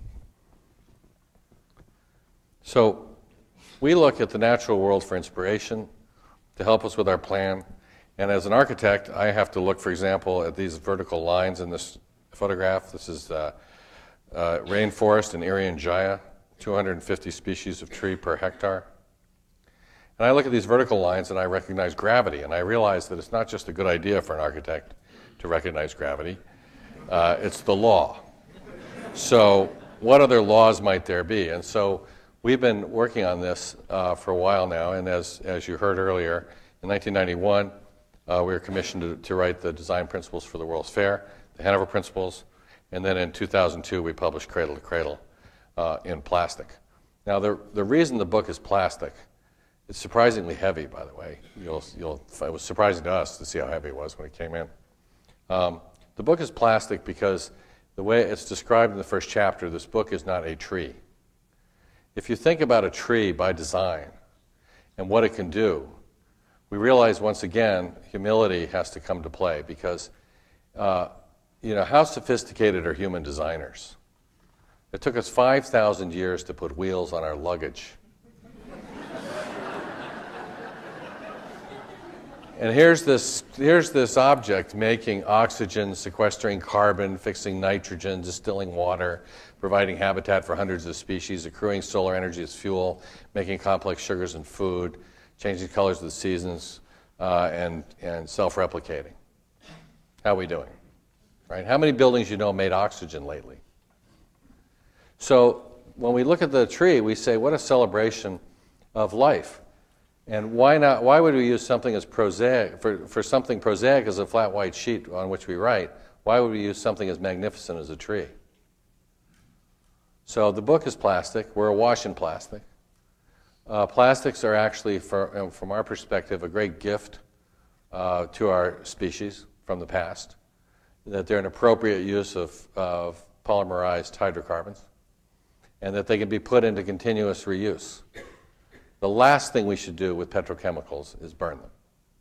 So we look at the natural world for inspiration to help us with our plan. And as an architect, I have to look, for example, at these vertical lines in this photograph. This is uh, uh, rainforest in Irian Jaya, two hundred fifty species of tree per hectare. And I look at these vertical lines and I recognize gravity, and I realize that it's not just a good idea for an architect to recognize gravity, uh, it's the law. So what other laws might there be? And so we've been working on this uh, for a while now, and as, as you heard earlier, in nineteen ninety-one, uh, we were commissioned to, to write the design principles for the World's Fair, the Hanover Principles, and then in two thousand two we published Cradle-to-Cradle uh, in plastic. Now the, the reason the book is plastic, it's surprisingly heavy, by the way. You'll, you'll, it was surprising to us to see how heavy it was when it came in. Um, the book is plastic because the way it's described in the first chapter, this book is not a tree. If you think about a tree by design and what it can do, we realize once again humility has to come to play because uh, you know, how sophisticated are human designers? It took us five thousand years to put wheels on our luggage. And here's this, here's this object making oxygen, sequestering carbon, fixing nitrogen, distilling water, providing habitat for hundreds of species, accruing solar energy as fuel, making complex sugars and food, changing colors of the seasons, uh, and, and self-replicating. How are we doing? Right? How many buildings you know made oxygen lately? So when we look at the tree, we say, what a celebration of life. And why not? Why would we use something as prosaic, for, for something prosaic as a flat white sheet on which we write, why would we use something as magnificent as a tree? So the book is plastic. We're awash in plastic. Uh, plastics are actually, for, from our perspective, a great gift uh, to our species from the past, that they're an appropriate use of, of polymerized hydrocarbons, and that they can be put into continuous reuse. The last thing we should do with petrochemicals is burn them.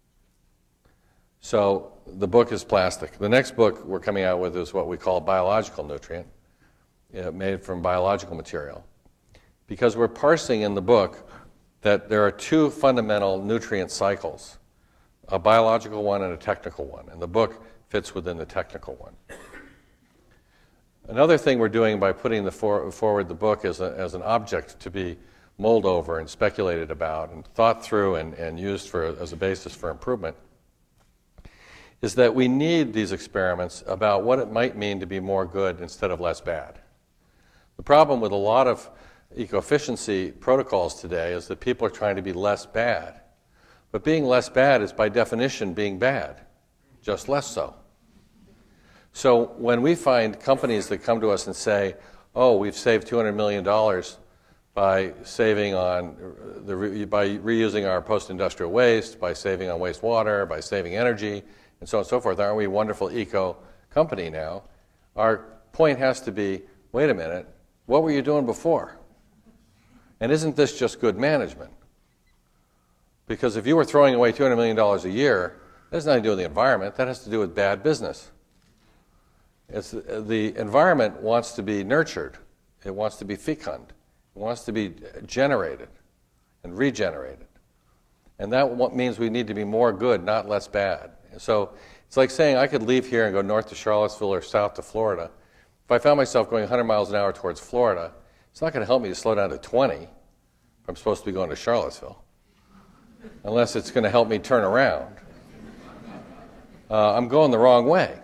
So the book is plastic. The next book we're coming out with is what we call a biological nutrient, you know, made from biological material. Because we're parsing in the book that there are two fundamental nutrient cycles, a biological one and a technical one, and the book fits within the technical one. Another thing we're doing by putting the for, forward the book as, a, as an object to be mulled over and speculated about and thought through and, and used for, as a basis for improvement is that we need these experiments about what it might mean to be more good instead of less bad. The problem with a lot of eco-efficiency protocols today is that people are trying to be less bad. But being less bad is by definition being bad, just less so. So when we find companies that come to us and say, oh, we've saved two hundred million dollars by saving on the re by reusing our post-industrial waste, by saving on wastewater, by saving energy, and so on and so forth, aren't we a wonderful eco company now? Our point has to be, wait a minute, what were you doing before? And isn't this just good management? Because if you were throwing away two hundred million dollars a year, that has nothing to do with the environment. That has to do with bad business. It's, the environment wants to be nurtured. It wants to be fecund. It wants to be generated and regenerated. And that means we need to be more good, not less bad. So it's like saying I could leave here and go north to Charlottesville or south to Florida. If I found myself going one hundred miles an hour towards Florida, it's not going to help me to slow down to twenty if I'm supposed to be going to Charlottesville, unless it's going to help me turn around. Uh, I'm going the wrong way.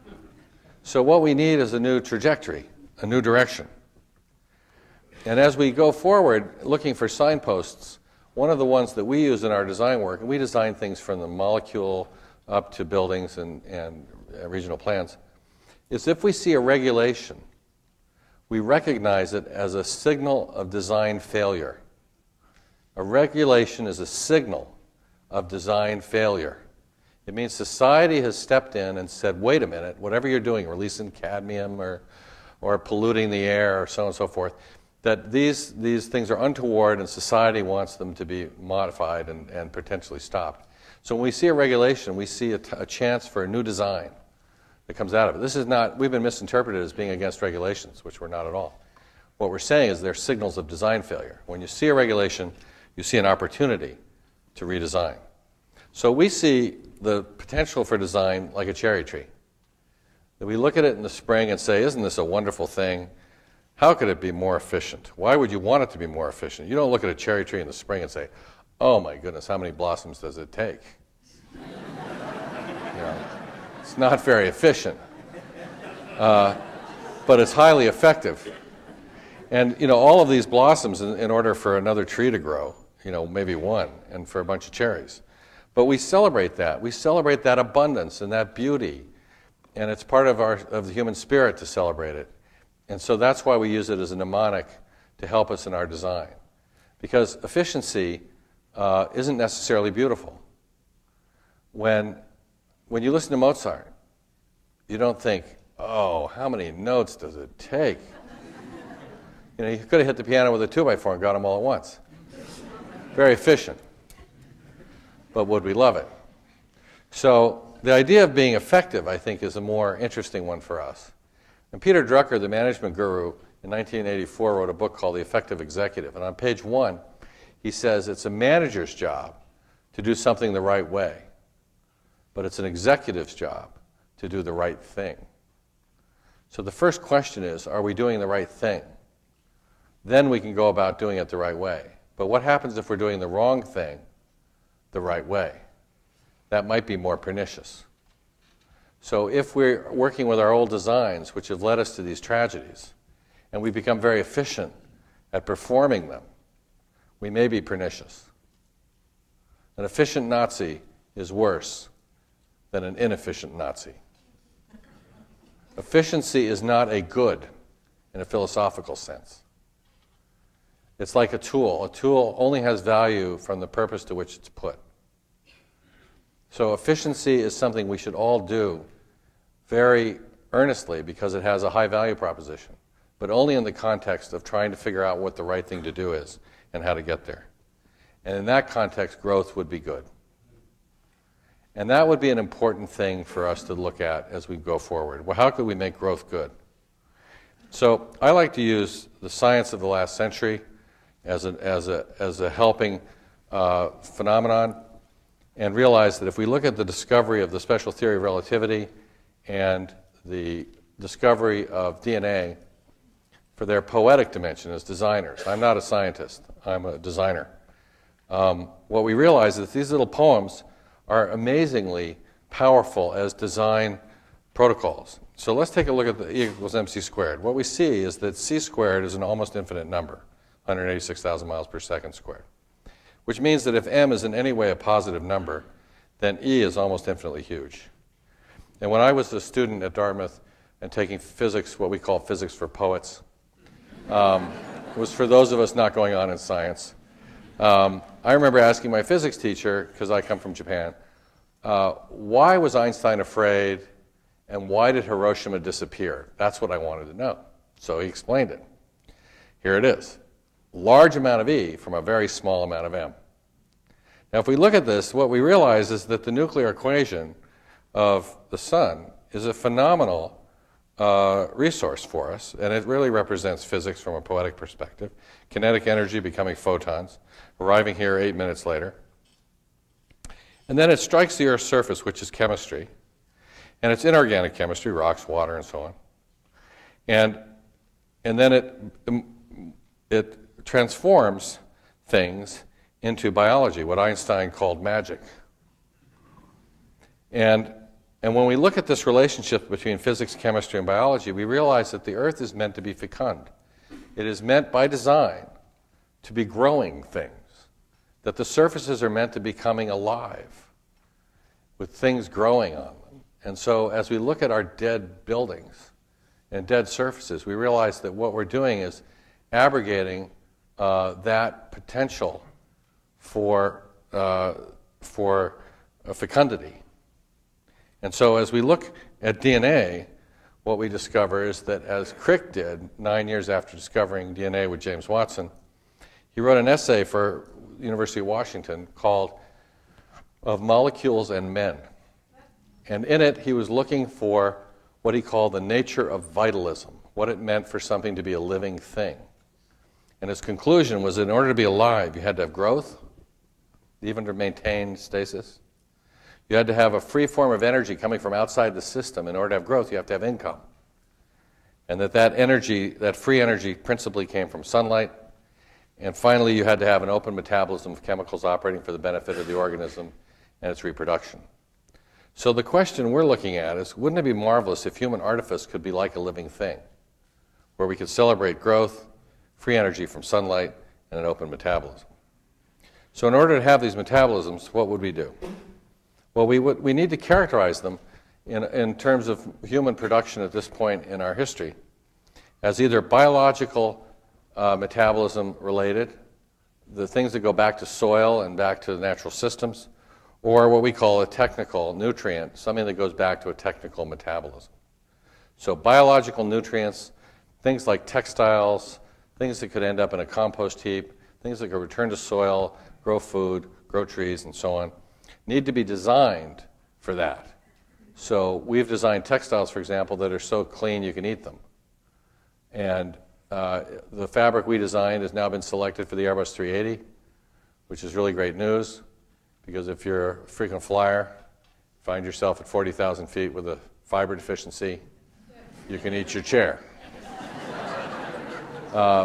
So what we need is a new trajectory, a new direction. And as we go forward looking for signposts, one of the ones that we use in our design work, and we design things from the molecule up to buildings and, and regional plans, is if we see a regulation, we recognize it as a signal of design failure. A regulation is a signal of design failure. It means society has stepped in and said, wait a minute, whatever you're doing, releasing cadmium or, or polluting the air or so on and so forth, that these, these things are untoward and society wants them to be modified and, and potentially stopped. So when we see a regulation, we see a, t a chance for a new design that comes out of it. This is not, we've been misinterpreted as being against regulations, which we're not at all. What we're saying is they're signals of design failure. When you see a regulation, you see an opportunity to redesign. So we see the potential for design like a cherry tree. That we look at it in the spring and say, isn't this a wonderful thing? How could it be more efficient? Why would you want it to be more efficient? You don't look at a cherry tree in the spring and say, oh my goodness, how many blossoms does it take? You know, it's not very efficient, uh, but it's highly effective. And you know, all of these blossoms, in, in order for another tree to grow, you know, maybe one, and for a bunch of cherries. But we celebrate that. We celebrate that abundance and that beauty, and it's part of our of the human spirit to celebrate it. And so that's why we use it as a mnemonic to help us in our design, because efficiency uh, isn't necessarily beautiful. When when you listen to Mozart, you don't think, oh, how many notes does it take? You know, you could have hit the piano with a two by four and got them all at once. Very efficient. But would we love it? So the idea of being effective, I think, is a more interesting one for us. And Peter Drucker, the management guru, in nineteen eighty-four wrote a book called The Effective Executive. And on page one, he says it's a manager's job to do something the right way, but it's an executive's job to do the right thing. So the first question is, are we doing the right thing? Then we can go about doing it the right way. But what happens if we're doing the wrong thing the right way? That might be more pernicious. So if we're working with our old designs, which have led us to these tragedies, and we become very efficient at performing them, we may be pernicious. An efficient Nazi is worse than an inefficient Nazi. Efficiency is not a good in a philosophical sense. It's like a tool. A tool only has value from the purpose to which it's put. So efficiency is something we should all do very earnestly because it has a high value proposition, but only in the context of trying to figure out what the right thing to do is and how to get there. And in that context, growth would be good. And that would be an important thing for us to look at as we go forward. Well, how could we make growth good? So I like to use the science of the last century as a, as a, as a helping uh, phenomenon, and realize that if we look at the discovery of the special theory of relativity and the discovery of D N A for their poetic dimension as designers. I'm not a scientist, I'm a designer. Um, what we realize is that these little poems are amazingly powerful as design protocols. So let's take a look at the E equals mc squared. What we see is that c squared is an almost infinite number, one hundred eighty-six thousand miles per second squared, which means that if m is in any way a positive number, then E is almost infinitely huge. And when I was a student at Dartmouth and taking physics, what we call physics for poets, um, it was for those of us not going on in science. Um, I remember asking my physics teacher, because I come from Japan, uh, why was Einstein afraid and why did Hiroshima disappear? That's what I wanted to know. So he explained it. Here it is. Large amount of E from a very small amount of M. Now, if we look at this, what we realize is that the nuclear equation of the sun is a phenomenal uh, resource for us, and it really represents physics from a poetic perspective. Kinetic energy becoming photons, arriving here eight minutes later. And then it strikes the Earth's surface, which is chemistry, and it's inorganic chemistry, rocks, water, and so on. And, and then it, it transforms things into biology, what Einstein called magic. And, and when we look at this relationship between physics, chemistry, and biology, we realize that the Earth is meant to be fecund. It is meant by design to be growing things, that the surfaces are meant to be coming alive with things growing on them. And so as we look at our dead buildings and dead surfaces, we realize that what we're doing is abrogating uh, that potential for, uh, for uh, fecundity. And so as we look at D N A, what we discover is that as Crick did nine years after discovering D N A with James Watson, he wrote an essay for the University of Washington called Of Molecules and Men. And in it, he was looking for what he called the nature of vitalism, what it meant for something to be a living thing. And his conclusion was that in order to be alive, you had to have growth, even to maintain stasis. You had to have a free form of energy coming from outside the system. In order to have growth, you have to have income. And that that energy, that free energy, principally came from sunlight. And finally, you had to have an open metabolism of chemicals operating for the benefit of the organism and its reproduction. So the question we're looking at is, wouldn't it be marvelous if human artifice could be like a living thing, where we could celebrate growth, free energy from sunlight, and an open metabolism? So in order to have these metabolisms, what would we do? Well, we, would, we need to characterize them in, in terms of human production at this point in our history as either biological uh, metabolism related, the things that go back to soil and back to the natural systems, or what we call a technical nutrient, something that goes back to a technical metabolism. So biological nutrients, things like textiles, things that could end up in a compost heap, things that could return to soil, grow food, grow trees, and so on, need to be designed for that. So we've designed textiles, for example, that are so clean you can eat them. And uh, the fabric we designed has now been selected for the Airbus three eighty, which is really great news, because if you're a frequent flyer, find yourself at forty thousand feet with a fiber deficiency, you can eat your chair. Uh,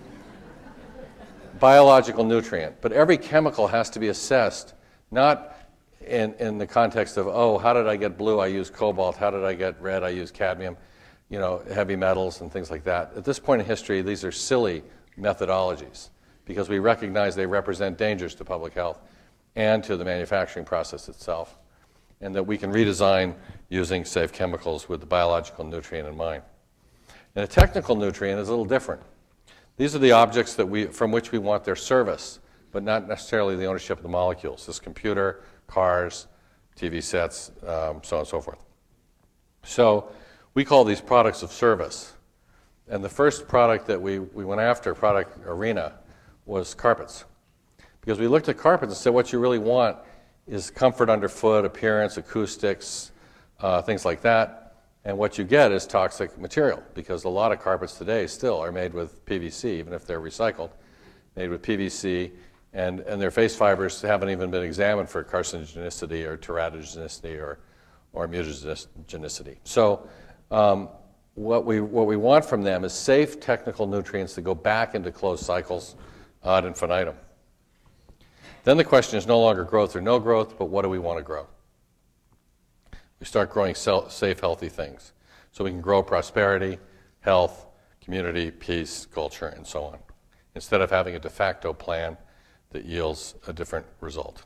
biological nutrient, but every chemical has to be assessed, not in, in the context of, oh, how did I get blue? I use cobalt. How did I get red? I use cadmium, you know, heavy metals and things like that. At this point in history, these are silly methodologies because we recognize they represent dangers to public health and to the manufacturing process itself, and that we can redesign using safe chemicals with the biological nutrient in mind. And a technical nutrient is a little different. These are the objects that we, from which we want their service, but not necessarily the ownership of the molecules. This computer, cars, T V sets, um, so on and so forth. So we call these products of service. And the first product that we, we went after, product arena, was carpets. Because we looked at carpets and said what you really want is comfort underfoot, appearance, acoustics, uh, things like that. And what you get is toxic material, because a lot of carpets today still are made with P V C, even if they're recycled, made with P V C, and, and their face fibers haven't even been examined for carcinogenicity or teratogenicity or, or mutagenicity. So um, what, we, what we want from them is safe technical nutrients that go back into closed cycles ad infinitum. Then the question is no longer growth or no growth, but what do we want to grow? We start growing safe, healthy things. So we can grow prosperity, health, community, peace, culture, and so on, instead of having a de facto plan that yields a different result.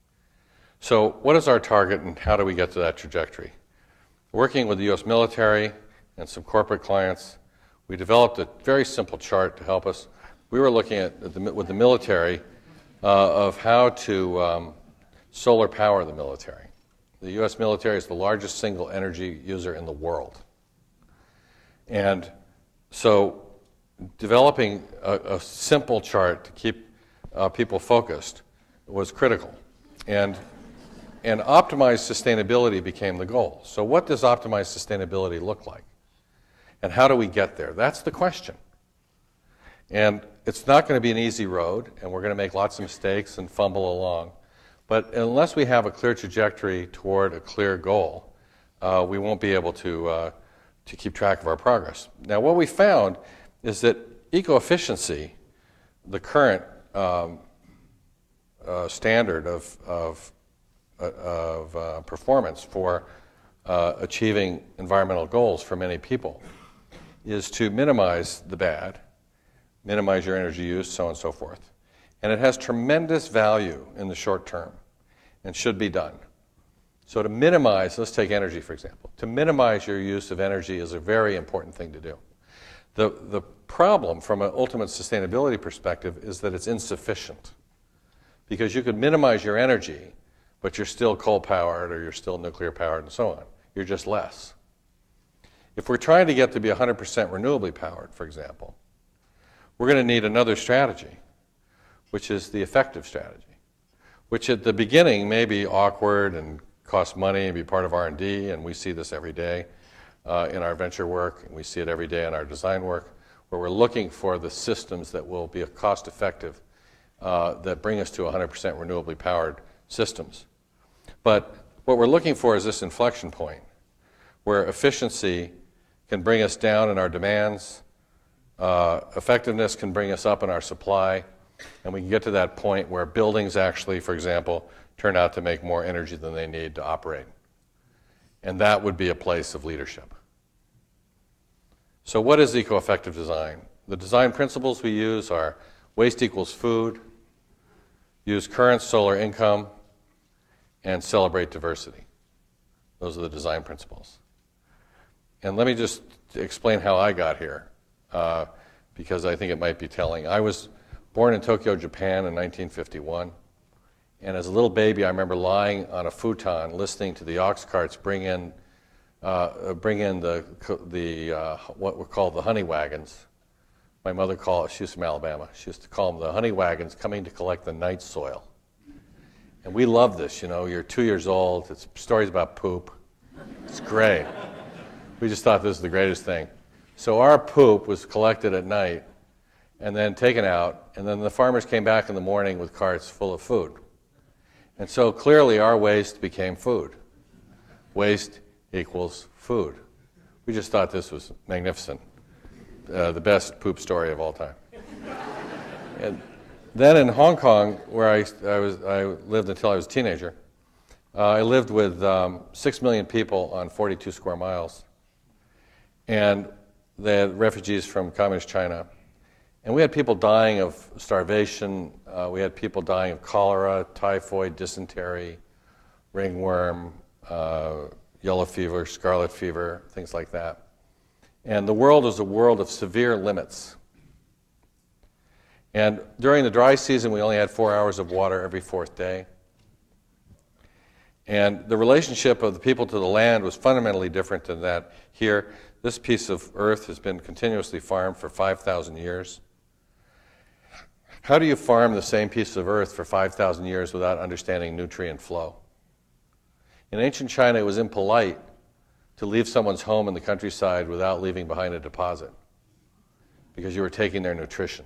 So what is our target and how do we get to that trajectory? Working with the U S military and some corporate clients, we developed a very simple chart to help us. We were looking at, the, with the military, uh, of how to um, solar power the military. The U S military is the largest single energy user in the world. And so developing a, a simple chart to keep uh, people focused was critical. And, and optimized sustainability became the goal. So what does optimized sustainability look like? And how do we get there? That's the question. And it's not going to be an easy road, and we're going to make lots of mistakes and fumble along. But unless we have a clear trajectory toward a clear goal, uh, we won't be able to, uh, to keep track of our progress. Now, what we found is that eco-efficiency, the current um, uh, standard of, of, uh, of uh, performance for uh, achieving environmental goals for many people, is to minimize the bad, minimize your energy use, so on and so forth. And it has tremendous value in the short term and should be done. So to minimize, let's take energy for example, to minimize your use of energy is a very important thing to do. The, the problem from an ultimate sustainability perspective is that it's insufficient, because you could minimize your energy, but you're still coal-powered or you're still nuclear-powered and so on. You're just less. If we're trying to get to be one hundred percent renewably powered, for example, we're going to need another strategy, which is the effective strategy, which at the beginning may be awkward and cost money and be part of R and D, and we see this every day uh, in our venture work, and we see it every day in our design work, where we're looking for the systems that will be cost-effective, uh, that bring us to one hundred percent renewably powered systems. But what we're looking for is this inflection point, where efficiency can bring us down in our demands, uh, effectiveness can bring us up in our supply, and we can get to that point where buildings actually, for example, turn out to make more energy than they need to operate. And that would be a place of leadership. So what is eco-effective design? The design principles we use are waste equals food, use current solar income, and celebrate diversity. Those are the design principles. And let me just explain how I got here, uh, because I think it might be telling. I was born in Tokyo, Japan in nineteen fifty-one. And as a little baby, I remember lying on a futon listening to the ox carts bring in, uh, bring in the, the uh, what were called the honey wagons. My mother called it, she was from Alabama, she used to call them the honey wagons coming to collect the night soil. And we love this, you know, you're two years old, it's stories about poop. It's great. We just thought this was the greatest thing. So our poop was collected at night and then taken out, and then the farmers came back in the morning with carts full of food. And so clearly our waste became food. Waste equals food. We just thought this was magnificent. Uh, the best poop story of all time. And then in Hong Kong, where I, I, was, I lived until I was a teenager, uh, I lived with um, six million people on forty-two square miles. And they had refugees from communist China. And we had people dying of starvation. Uh, we had people dying of cholera, typhoid, dysentery, ringworm, uh, yellow fever, scarlet fever, things like that. And the world was a world of severe limits. And during the dry season, we only had four hours of water every fourth day. And the relationship of the people to the land was fundamentally different than that here. This piece of earth has been continuously farmed for five thousand years. How do you farm the same piece of earth for five thousand years without understanding nutrient flow? In ancient China, it was impolite to leave someone's home in the countryside without leaving behind a deposit, because you were taking their nutrition.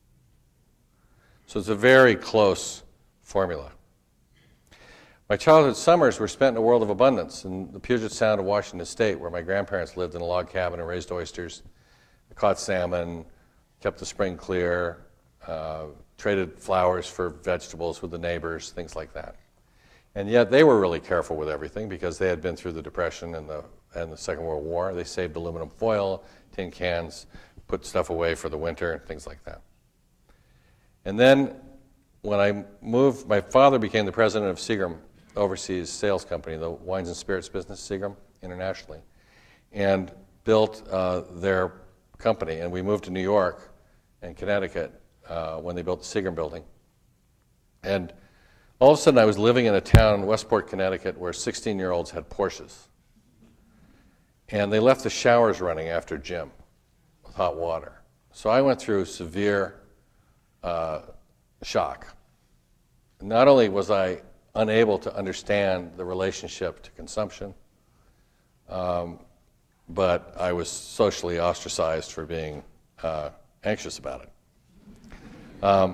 So it's a very close formula. My childhood summers were spent in a world of abundance in the Puget Sound of Washington State, where my grandparents lived in a log cabin and raised oysters, caught salmon, kept the spring clear, uh, traded flowers for vegetables with the neighbors, things like that. And yet they were really careful with everything because they had been through the Depression and the, and the Second World War. They saved aluminum foil, tin cans, put stuff away for the winter, and things like that. And then when I moved, my father became the president of Seagram Overseas Sales Company, the wines and spirits business, Seagram, internationally, and built uh, their company. And we moved to New York and Connecticut uh, when they built the Seagram building. And all of a sudden I was living in a town, Westport, Connecticut, where sixteen-year-olds had Porsches. And they left the showers running after gym with hot water. So I went through severe uh, shock. Not only was I unable to understand the relationship to consumption, um, but I was socially ostracized for being uh, anxious about it. Um,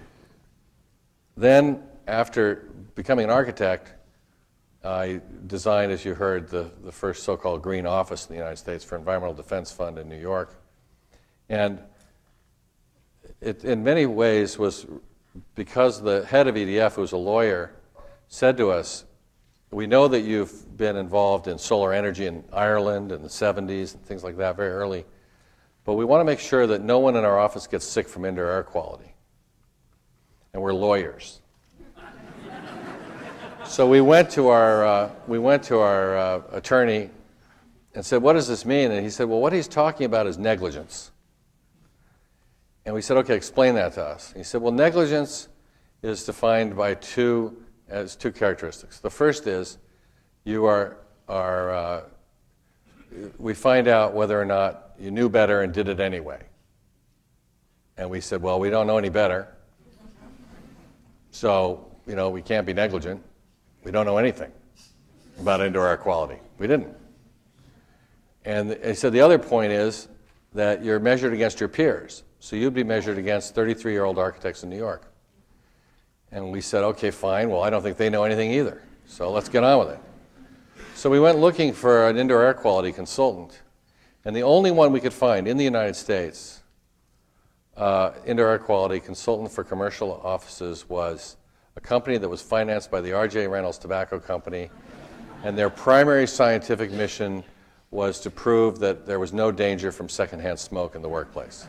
then, after becoming an architect, I designed, as you heard, the, the first so-called green office in the United States for Environmental Defense Fund in New York. And it, in many ways, was because the head of E D F, who was a lawyer, said to us, we know that you've been involved in solar energy in Ireland in the seventies and things like that very early, but we want to make sure that no one in our office gets sick from indoor air quality. And we're lawyers. So we went to our, uh, we went to our uh, attorney and said, what does this mean? And he said, well, what he's talking about is negligence. And we said, okay, explain that to us. And he said, well, negligence is defined by two, as two characteristics. The first is you are, are uh, we find out whether or not you knew better and did it anyway. And we said, well, we don't know any better. So, you know, we can't be negligent. We don't know anything about indoor air quality. We didn't. And he said the other point is that you're measured against your peers. So you'd be measured against thirty-three-year-old architects in New York. And we said, okay, fine. Well, I don't think they know anything either. So let's get on with it. So we went looking for an indoor air quality consultant. And the only one we could find in the United States, uh, indoor air quality consultant for commercial offices, was a company that was financed by the R J Reynolds Tobacco Company, and their primary scientific mission was to prove that there was no danger from secondhand smoke in the workplace.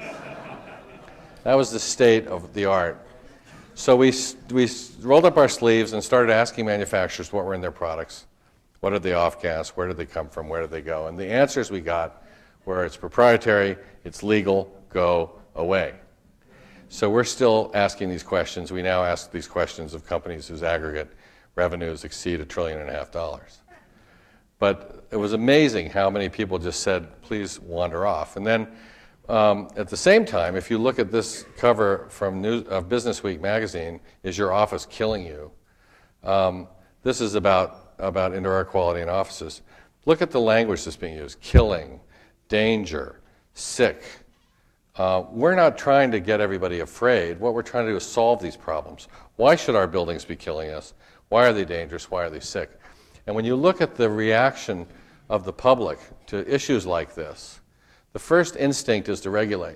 That was the state of the art. So we, we rolled up our sleeves and started asking manufacturers what were in their products. What did they off-gas? Where did they come from? Where did they go? And the answers we got were it's proprietary, it's legal, go away. So we're still asking these questions. We now ask these questions of companies whose aggregate revenues exceed a trillion and a half dollars. But it was amazing how many people just said, please wander off. And then um, at the same time, if you look at this cover from News, uh, Business Week magazine, Is Your Office Killing You? Um, this is about, about indoor air quality in offices. Look at the language that's being used. Killing, danger, sick. Uh, we're not trying to get everybody afraid. What we're trying to do is solve these problems. Why should our buildings be killing us? Why are they dangerous? Why are they sick? And when you look at the reaction of the public to issues like this, the first instinct is to regulate.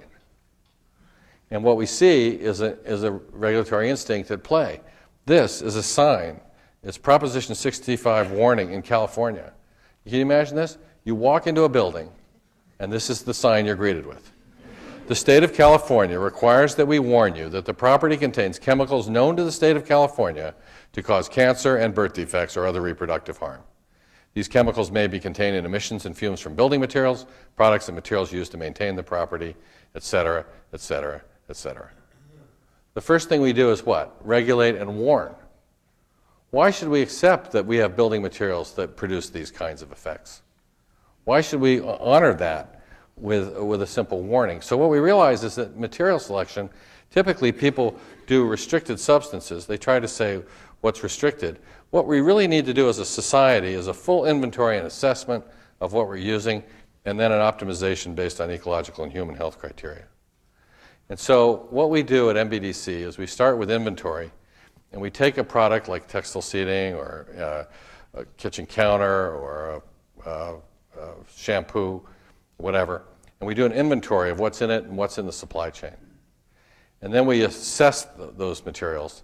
And what we see is a, is a regulatory instinct at play. This is a sign. It's Proposition sixty-five warning in California. Can you imagine this? You walk into a building, and this is the sign you're greeted with. The state of California requires that we warn you that the property contains chemicals known to the state of California to cause cancer and birth defects or other reproductive harm. These chemicals may be contained in emissions and fumes from building materials, products and materials used to maintain the property, et cetera, et cetera, et cetera. The first thing we do is what? Regulate and warn. Why should we accept that we have building materials that produce these kinds of effects? Why should we honor that with, with a simple warning? So what we realize is that material selection, typically people do restricted substances. They try to say what's restricted. What we really need to do as a society is a full inventory and assessment of what we're using, and then an optimization based on ecological and human health criteria. And so what we do at M B D C is we start with inventory, and we take a product like textile seating or uh, a kitchen counter or a, a, a shampoo, whatever, and we do an inventory of what's in it and what's in the supply chain. And then we assess th those materials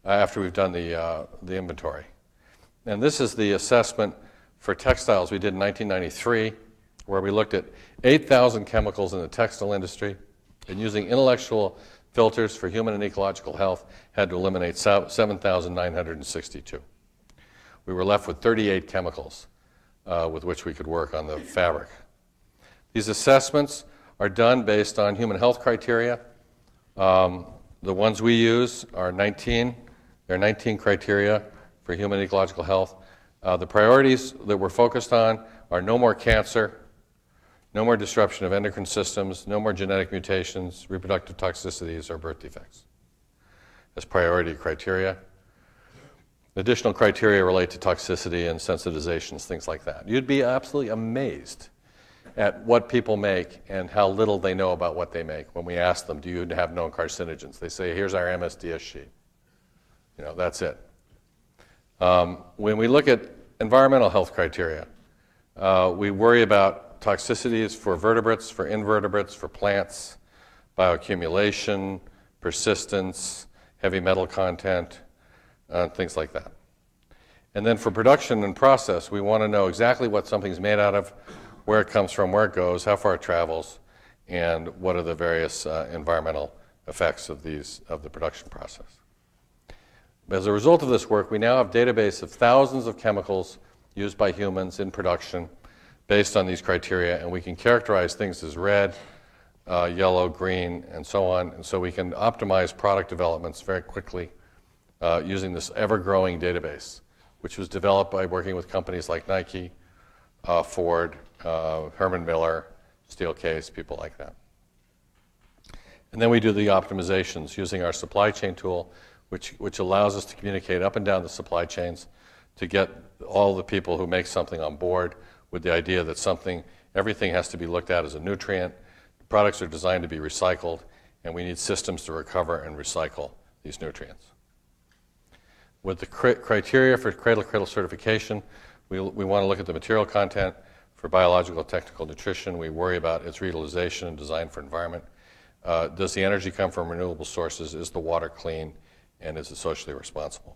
after we've done the, uh, the inventory. And this is the assessment for textiles we did in nineteen ninety-three, where we looked at eight thousand chemicals in the textile industry, and using intellectual filters for human and ecological health had to eliminate seven thousand nine hundred sixty-two. We were left with thirty-eight chemicals uh, with which we could work on the fabric. These assessments are done based on human health criteria. Um, the ones we use are nineteen. There are nineteen criteria for human and ecological health. Uh, the priorities that we're focused on are no more cancer, no more disruption of endocrine systems, no more genetic mutations, reproductive toxicities, or birth defects as priority criteria. Additional criteria relate to toxicity and sensitizations, things like that. You'd be absolutely amazed at what people make and how little they know about what they make. When we ask them, do you have known carcinogens? They say, here's our M S D S sheet. You know, that's it. Um, when we look at environmental health criteria, uh, we worry about toxicities for vertebrates, for invertebrates, for plants, bioaccumulation, persistence, heavy metal content, uh, things like that. And then for production and process, we want to know exactly what something's made out of, where it comes from, where it goes, how far it travels, and what are the various uh, environmental effects of, these, of the production process. As a result of this work, we now have a database of thousands of chemicals used by humans in production based on these criteria, and we can characterize things as red, uh, yellow, green, and so on, and so we can optimize product developments very quickly uh, using this ever-growing database, which was developed by working with companies like Nike, uh, Ford, uh, Herman Miller, Steelcase, people like that. And then we do the optimizations using our supply chain tool, which, which allows us to communicate up and down the supply chains to get all the people who make something on board with the idea that something, everything has to be looked at as a nutrient. The products are designed to be recycled, and we need systems to recover and recycle these nutrients. With the cr criteria for Cradle-to-Cradle certification, we, we want to look at the material content. For biological technical nutrition, we worry about its reutilization and design for environment. Uh, does the energy come from renewable sources? Is the water clean? And is it socially responsible?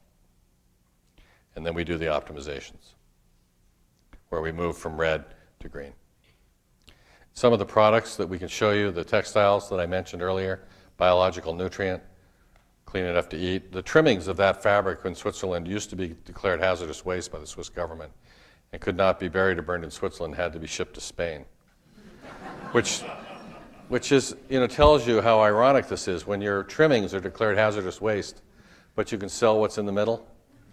And then we do the optimizations, where we move from red to green. Some of the products that we can show you, the textiles that I mentioned earlier, biological nutrient, clean enough to eat. The trimmings of that fabric in Switzerland used to be declared hazardous waste by the Swiss government and could not be buried or burned in Switzerland, had to be shipped to Spain, which, which is, you know, tells you how ironic this is. When your trimmings are declared hazardous waste, but you can sell what's in the middle.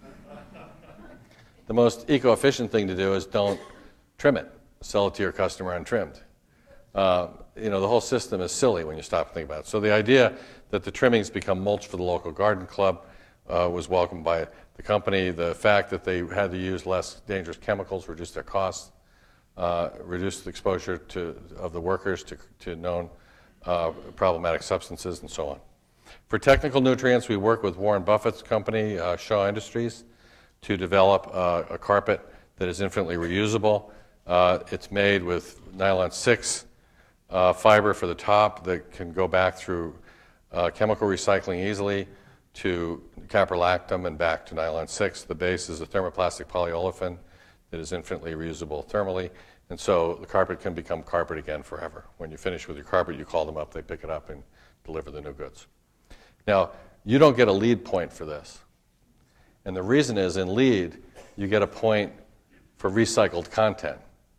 The most eco-efficient thing to do is don't trim it. Sell it to your customer untrimmed. Uh, you know, the whole system is silly when you stop and think about it. So the idea that the trimmings become mulch for the local garden club uh, was welcomed by the company. The fact that they had to use less dangerous chemicals reduced their costs, uh, reduced the exposure to, of the workers to, to known uh, problematic substances, and so on. For technical nutrients, we work with Warren Buffett's company, uh, Shaw Industries, to develop uh, a carpet that is infinitely reusable. Uh, it's made with nylon six uh, fiber for the top that can go back through uh, chemical recycling easily to caprolactam and back to nylon six. The base is a thermoplastic polyolefin that is infinitely reusable thermally, and so the carpet can become carpet again forever. When you finish with your carpet, you call them up, they pick it up and deliver the new goods. Now, you don't get a lead point for this. And the reason is, in LEED, you get a point for recycled content.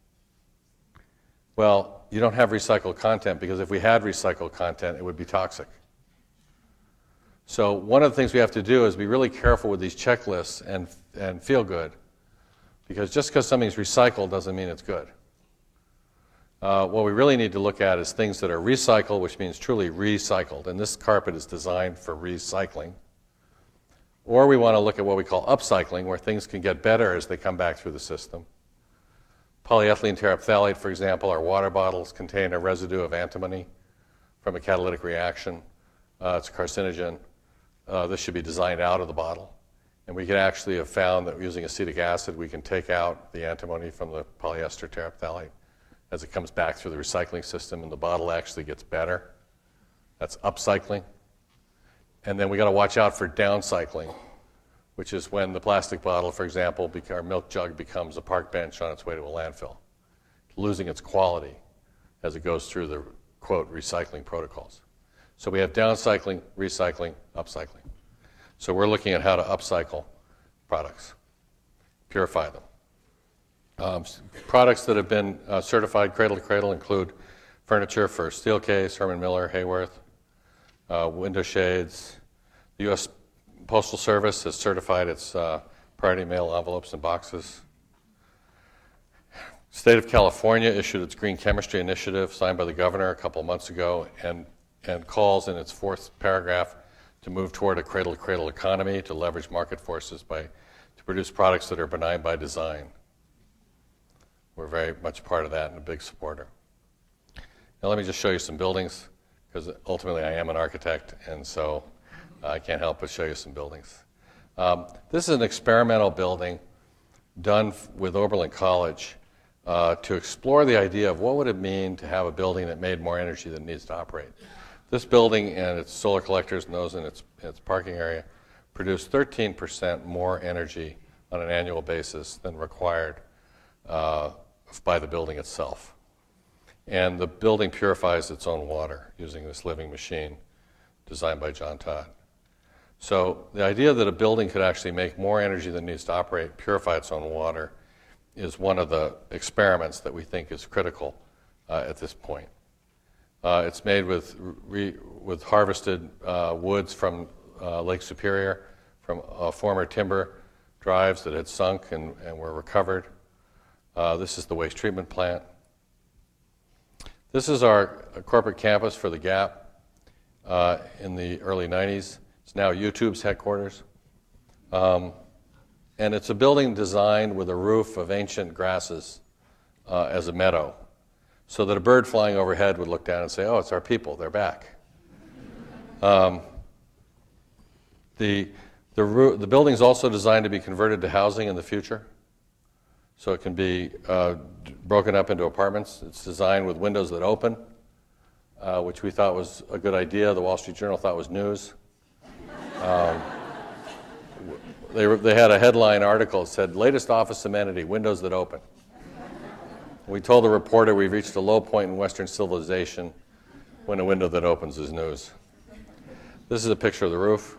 Well, you don't have recycled content because if we had recycled content, it would be toxic. So one of the things we have to do is be really careful with these checklists and, and feel good. Because just because something's recycled doesn't mean it's good. Uh, what we really need to look at is things that are recycled, which means truly recycled. And this carpet is designed for recycling. Or we want to look at what we call upcycling, where things can get better as they come back through the system. Polyethylene terephthalate, for example, our water bottles contain a residue of antimony from a catalytic reaction. Uh, it's a carcinogen. Uh, this should be designed out of the bottle. And we can actually have found that using acetic acid, we can take out the antimony from the polyester terephthalate as it comes back through the recycling system, and the bottle actually gets better. That's upcycling. And then we got to watch out for downcycling, which is when the plastic bottle, for example, our milk jug becomes a park bench on its way to a landfill, losing its quality as it goes through the, quote, recycling protocols. So we have downcycling, recycling, upcycling. So we're looking at how to upcycle products, purify them. Um, products that have been uh, certified Cradle-to-Cradle include furniture for Steelcase, Herman Miller, Hayworth, uh, window shades. The U S Postal Service has certified its uh, priority mail envelopes and boxes. State of California issued its Green Chemistry Initiative, signed by the governor a couple of months ago, and, and calls in its fourth paragraph to move toward a cradle-to-cradle economy to leverage market forces by, to produce products that are benign by design. We're very much part of that and a big supporter. Now let me just show you some buildings, because ultimately I am an architect, and so I can't help but show you some buildings. Um, this is an experimental building done with Oberlin College uh, to explore the idea of what would it mean to have a building that made more energy than it needs to operate. This building and its solar collectors and those in its, its parking area produce thirteen percent more energy on an annual basis than required uh, by the building itself. And the building purifies its own water using this living machine designed by John Todd. So the idea that a building could actually make more energy than it needs to operate, purify its own water, is one of the experiments that we think is critical uh, at this point. Uh, it's made with, re, with harvested uh, woods from uh, Lake Superior, from uh, former timber drives that had sunk and, and were recovered. Uh, this is the waste treatment plant. This is our corporate campus for the Gap uh, in the early nineties. It's now YouTube's headquarters. Um, and it's a building designed with a roof of ancient grasses uh, as a meadow, so that a bird flying overhead would look down and say, oh, it's our people, they're back. Um, the, the, roo- the building's also designed to be converted to housing in the future, so it can be uh, broken up into apartments. It's designed with windows that open, uh, which we thought was a good idea. The Wall Street Journal thought was news. Um, they, they had a headline article that said, latest office amenity, windows that open. We told the reporter we've reached a low point in Western civilization when a window that opens is news. This is a picture of the roof.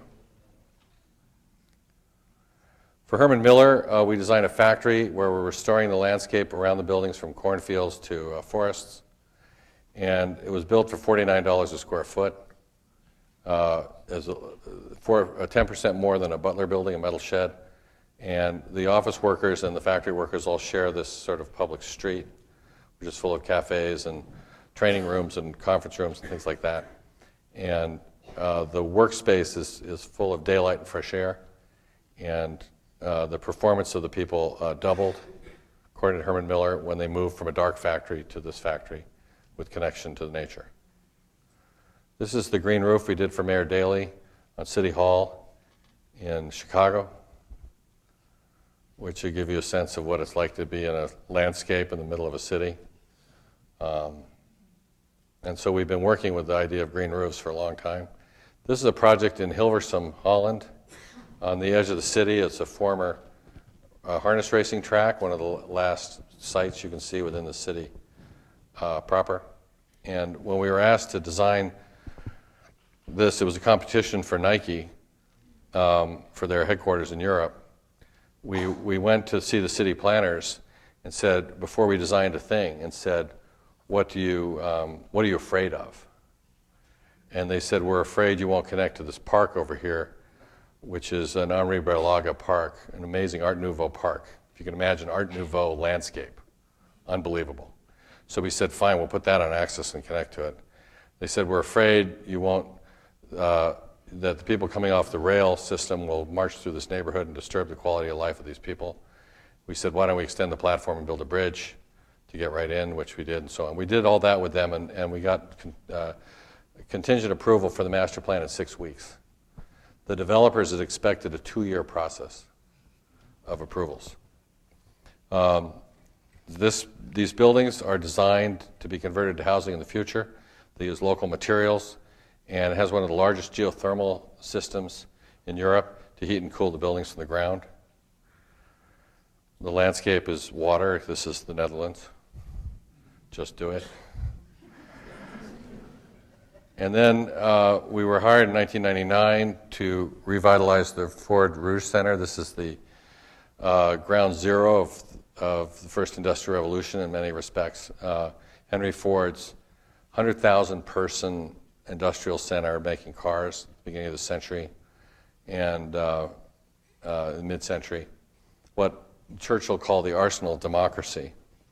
For Herman Miller, uh, we designed a factory where we're restoring the landscape around the buildings from cornfields to uh, forests. And it was built for forty-nine dollars a square foot, uh, as a, for uh, ten percent more than a Butler building, a metal shed. And the office workers and the factory workers all share this sort of public street, which is full of cafes and training rooms and conference rooms and things like that. And uh, the workspace is, is full of daylight and fresh air. And uh, the performance of the people uh, doubled, according to Herman Miller, when they moved from a dark factory to this factory with connection to nature. This is the green roof we did for Mayor Daley on City Hall in Chicago, which will give you a sense of what it's like to be in a landscape in the middle of a city. Um, and so we've been working with the idea of green roofs for a long time. This is a project in Hilversum, Holland, on the edge of the city. It's a former uh, harness racing track, one of the last sites you can see within the city uh, proper. And when we were asked to design this, it was a competition for Nike um, for their headquarters in Europe. We, we went to see the city planners and said, before we designed a thing, and said, what, do you, um, what are you afraid of? And they said, we're afraid you won't connect to this park over here, which is an Henri Berlanga park, an amazing Art Nouveau park. If you can imagine Art Nouveau landscape, unbelievable. So we said, fine, we'll put that on axis and connect to it. They said, we're afraid you won't, uh, that the people coming off the rail system will march through this neighborhood and disturb the quality of life of these people. We said, why don't we extend the platform and build a bridge to get right in, which we did, and so on. We did all that with them, and, and we got uh, contingent approval for the master plan in six weeks. The developers had expected a two-year process of approvals. Um, this, these buildings are designed to be converted to housing in the future. They use local materials, and it has one of the largest geothermal systems in Europe. to heat and cool the buildings from the ground. The landscape is water. This is the Netherlands. Just do it. And then uh, we were hired in nineteen ninety-nine to revitalize the Foard Rouge Center. This is the uh, ground zero of, of the first industrial revolution in many respects. Uh, Henry Ford's one hundred thousand person industrial center making cars at the beginning of the century and uh, uh, mid-century. What Churchill called the arsenal of democracy.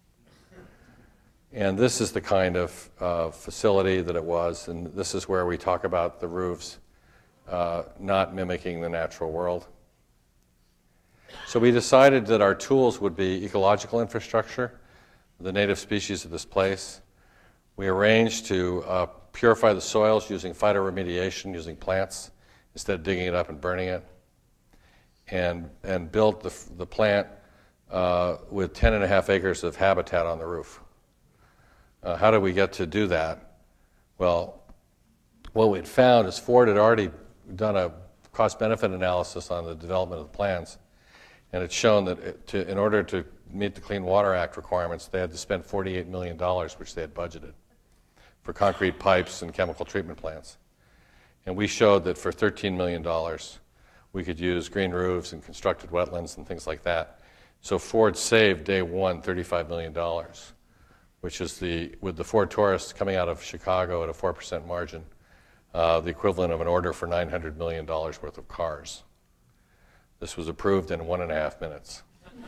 And this is the kind of uh, facility that it was, and this is where we talk about the roofs uh, not mimicking the natural world. So we decided that our tools would be ecological infrastructure, the native species of this place. We arranged to uh, purify the soils using phytoremediation, using plants, instead of digging it up and burning it, and, and built the, the plant uh, with ten and a half acres of habitat on the roof. Uh, how did we get to do that? Well, what we'd found is Foard had already done a cost-benefit analysis on the development of the plans, and it's shown that it, to, in order to meet the Clean Water Act requirements, they had to spend forty-eight million dollars, which they had budgeted, for concrete pipes and chemical treatment plants. And we showed that for thirteen million dollars, we could use green roofs and constructed wetlands and things like that. So Foard saved day one thirty-five million dollars, which is the, with the Ford Taurus coming out of Chicago at a four percent margin, uh, the equivalent of an order for nine hundred million dollars worth of cars. This was approved in one and a half minutes.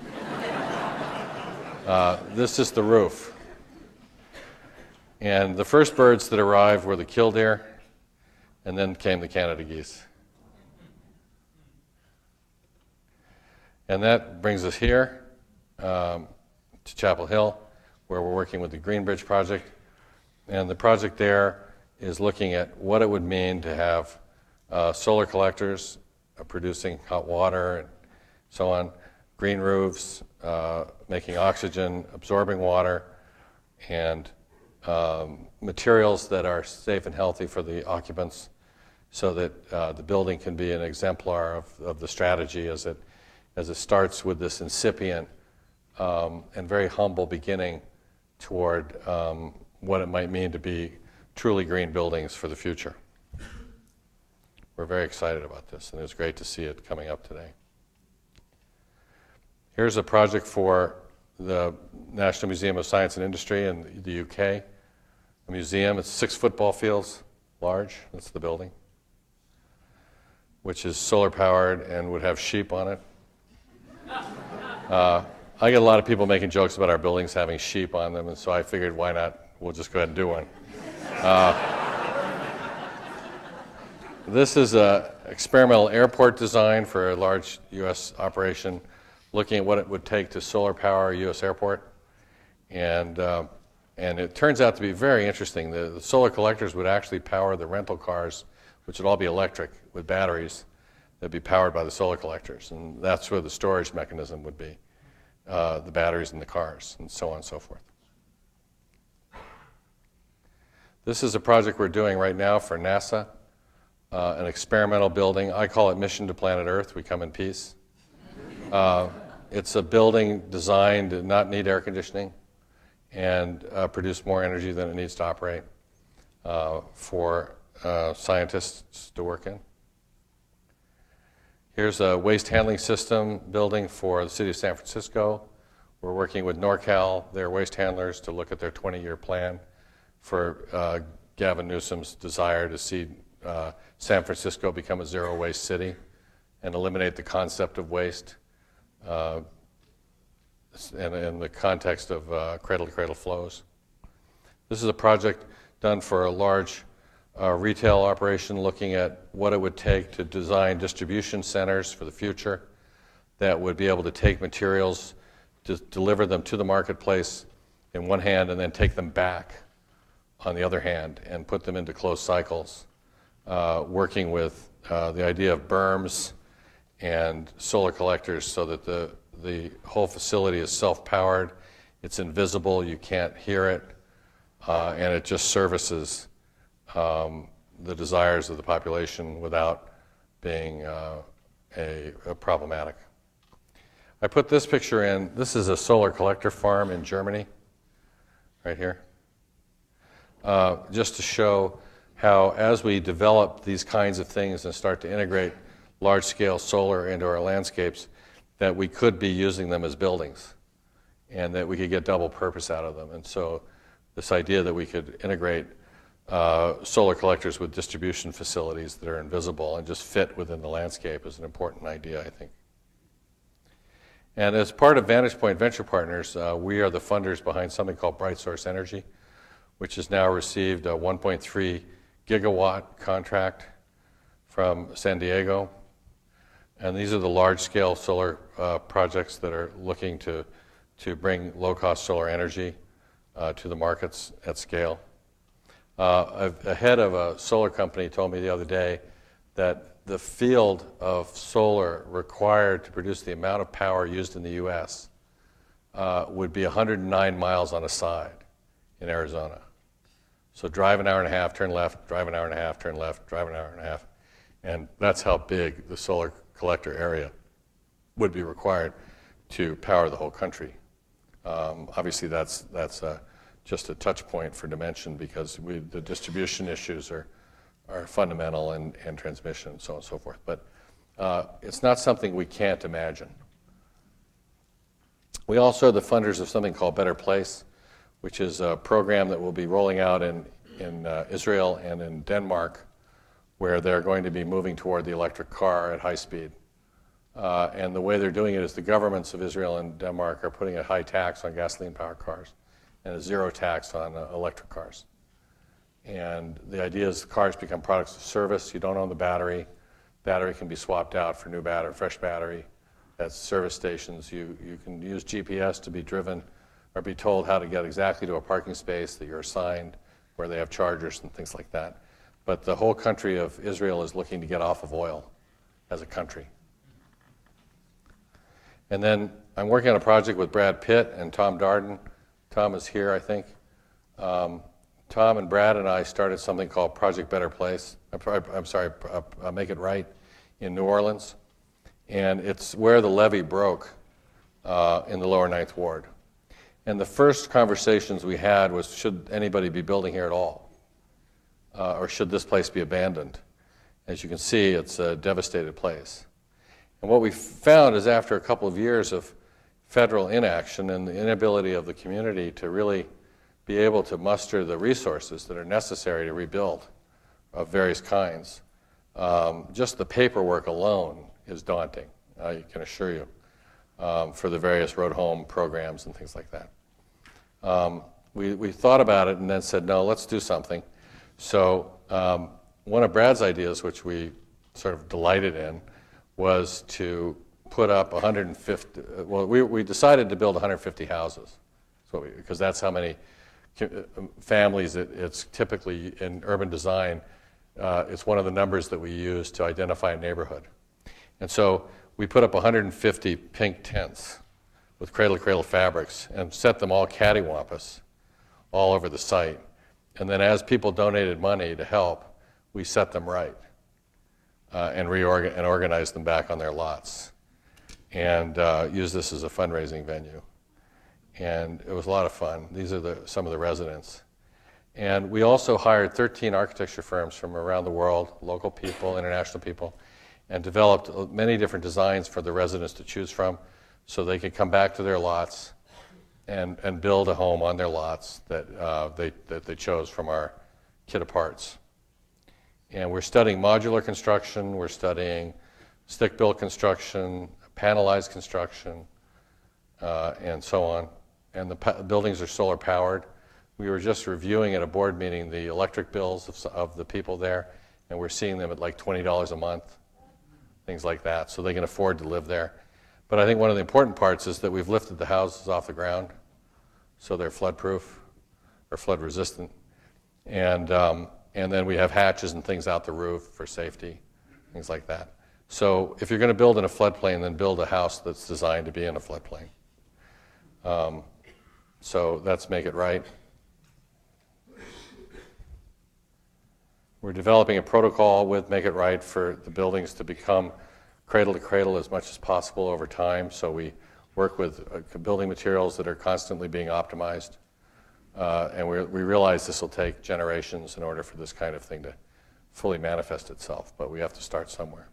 uh, this is the roof. And the first birds that arrived were the killdeer, and then came the Canada geese. And that brings us here um, to Chapel Hill, where we're working with the Greenbridge project. And the project there is looking at what it would mean to have uh, solar collectors uh, producing hot water and so on, green roofs, uh, making oxygen, absorbing water, and um, materials that are safe and healthy for the occupants, so that uh, the building can be an exemplar of, of the strategy as it, as it starts with this incipient um, and very humble beginning toward um, what it might mean to be truly green buildings for the future. We're very excited about this, and it was great to see it coming up today. Here's a project for the National Museum of Science and Industry in the U K. A museum, it's six football fields large, that's the building, which is solar powered and would have sheep on it. Uh, I get a lot of people making jokes about our buildings having sheep on them, and so I figured, why not? We'll just go ahead and do one. Uh, this is an experimental airport design for a large U S operation, looking at what it would take to solar power a U S airport. And, uh, and it turns out to be very interesting. The, the solar collectors would actually power the rental cars, which would all be electric with batteries that would be powered by the solar collectors. And that's where the storage mechanism would be. Uh, the batteries in the cars, and so on and so forth. This is a project we're doing right now for NASA, uh, an experimental building. I call it Mission to Planet Earth. We come in peace. Uh, it's a building designed to not need air conditioning and uh, produce more energy than it needs to operate uh, for uh, scientists to work in. Here's a waste handling system building for the city of San Francisco. We're working with NorCal, their waste handlers, to look at their twenty-year plan for uh, Gavin Newsom's desire to see uh, San Francisco become a zero-waste city and eliminate the concept of waste uh, in, in the context of uh, cradle-to-cradle flows. This is a project done for a large Uh, retail operation, looking at what it would take to design distribution centers for the future that would be able to take materials, to deliver them to the marketplace in one hand and then take them back on the other hand and put them into closed cycles, uh, working with uh, the idea of berms and solar collectors so that the, the whole facility is self-powered, it's invisible, you can't hear it, uh, and it just services Um, the desires of the population without being uh, a, a problematic. I put this picture in. This is a solar collector farm in Germany, right here, uh, just to show how as we develop these kinds of things and start to integrate large-scale solar into our landscapes, that we could be using them as buildings and that we could get double purpose out of them. And so this idea that we could integrate uh, solar collectors with distribution facilities that are invisible and just fit within the landscape is an important idea, I think. And as part of Vantage Point Venture Partners, uh, we are the funders behind something called Bright Source Energy, which has now received a one point three gigawatt contract from San Diego. And these are the large-scale solar uh, projects that are looking to, to bring low-cost solar energy uh, to the markets at scale. Uh, a, a head of a solar company told me the other day that the field of solar required to produce the amount of power used in the U S uh, would be one hundred nine miles on a side in Arizona. So drive an hour and a half, turn left, drive an hour and a half, turn left, drive an hour and a half. And that's how big the solar collector area would be required to power the whole country. Um, obviously, that's, that's uh, just a touch point for dimension because we, the distribution issues are, are fundamental and, and transmission and so on and so forth. But uh, it's not something we can't imagine. We also are the funders of something called Better Place, which is a program that will be rolling out in, in uh, Israel and in Denmark, where they're going to be moving toward the electric car at high speed. Uh, and the way they're doing it is the governments of Israel and Denmark are putting a high tax on gasoline-powered cars and a zero tax on uh, electric cars. And the idea is cars become products of service. You don't own the battery. Battery can be swapped out for new battery, fresh battery at service stations. You, you can use G P S to be driven or be told how to get exactly to a parking space that you're assigned, where they have chargers and things like that. But the whole country of Israel is looking to get off of oil as a country. And then I'm working on a project with Brad Pitt and Tom Darden. Tom is here, I think. Um, Tom and Brad and I started something called Project Better Place. I'm sorry, uh, Make It Right in New Orleans. And it's where the levee broke uh, in the lower ninth ward. And the first conversations we had was, should anybody be building here at all? Uh, or should this place be abandoned? As you can see, it's a devastated place. And what we found is after a couple of years of federal inaction and the inability of the community to really be able to muster the resources that are necessary to rebuild of various kinds, um, just the paperwork alone is daunting, I can assure you, um, for the various road home programs and things like that. Um, we, we thought about it and then said, no, let's do something. So um, one of Brad's ideas, which we sort of delighted in, was to put up one hundred fifty, well, we, we decided to build one hundred fifty houses, so we, because that's how many families it, it's typically in urban design. Uh, it's one of the numbers that we use to identify a neighborhood. And so we put up one hundred fifty pink tents with cradle-to-cradle fabrics and set them all cattywampus all over the site. And then as people donated money to help, we set them right. Uh, and reorganize and organize them back on their lots, and uh, use this as a fundraising venue. And it was a lot of fun. These are the, some of the residents. And we also hired thirteen architecture firms from around the world, local people, international people, and developed many different designs for the residents to choose from so they could come back to their lots and, and build a home on their lots that, uh, they, that they chose from our kit of parts. And we're studying modular construction, we're studying stick-built construction, panelized construction, uh, and so on. And the pa- buildings are solar-powered. We were just reviewing at a board meeting the electric bills of, of the people there, and we're seeing them at like twenty dollars a month, things like that, so they can afford to live there. But I think one of the important parts is that we've lifted the houses off the ground, so they're flood-proof or flood-resistant. And um, And then we have hatches and things out the roof for safety, things like that. So if you're going to build in a floodplain, then build a house that's designed to be in a floodplain. Um, so that's Make It Right. We're developing a protocol with Make It Right for the buildings to become cradle-to-cradle as much as possible over time, so we work with uh, building materials that are constantly being optimized. Uh, and we, we realize this will take generations in order for this kind of thing to fully manifest itself, but we have to start somewhere.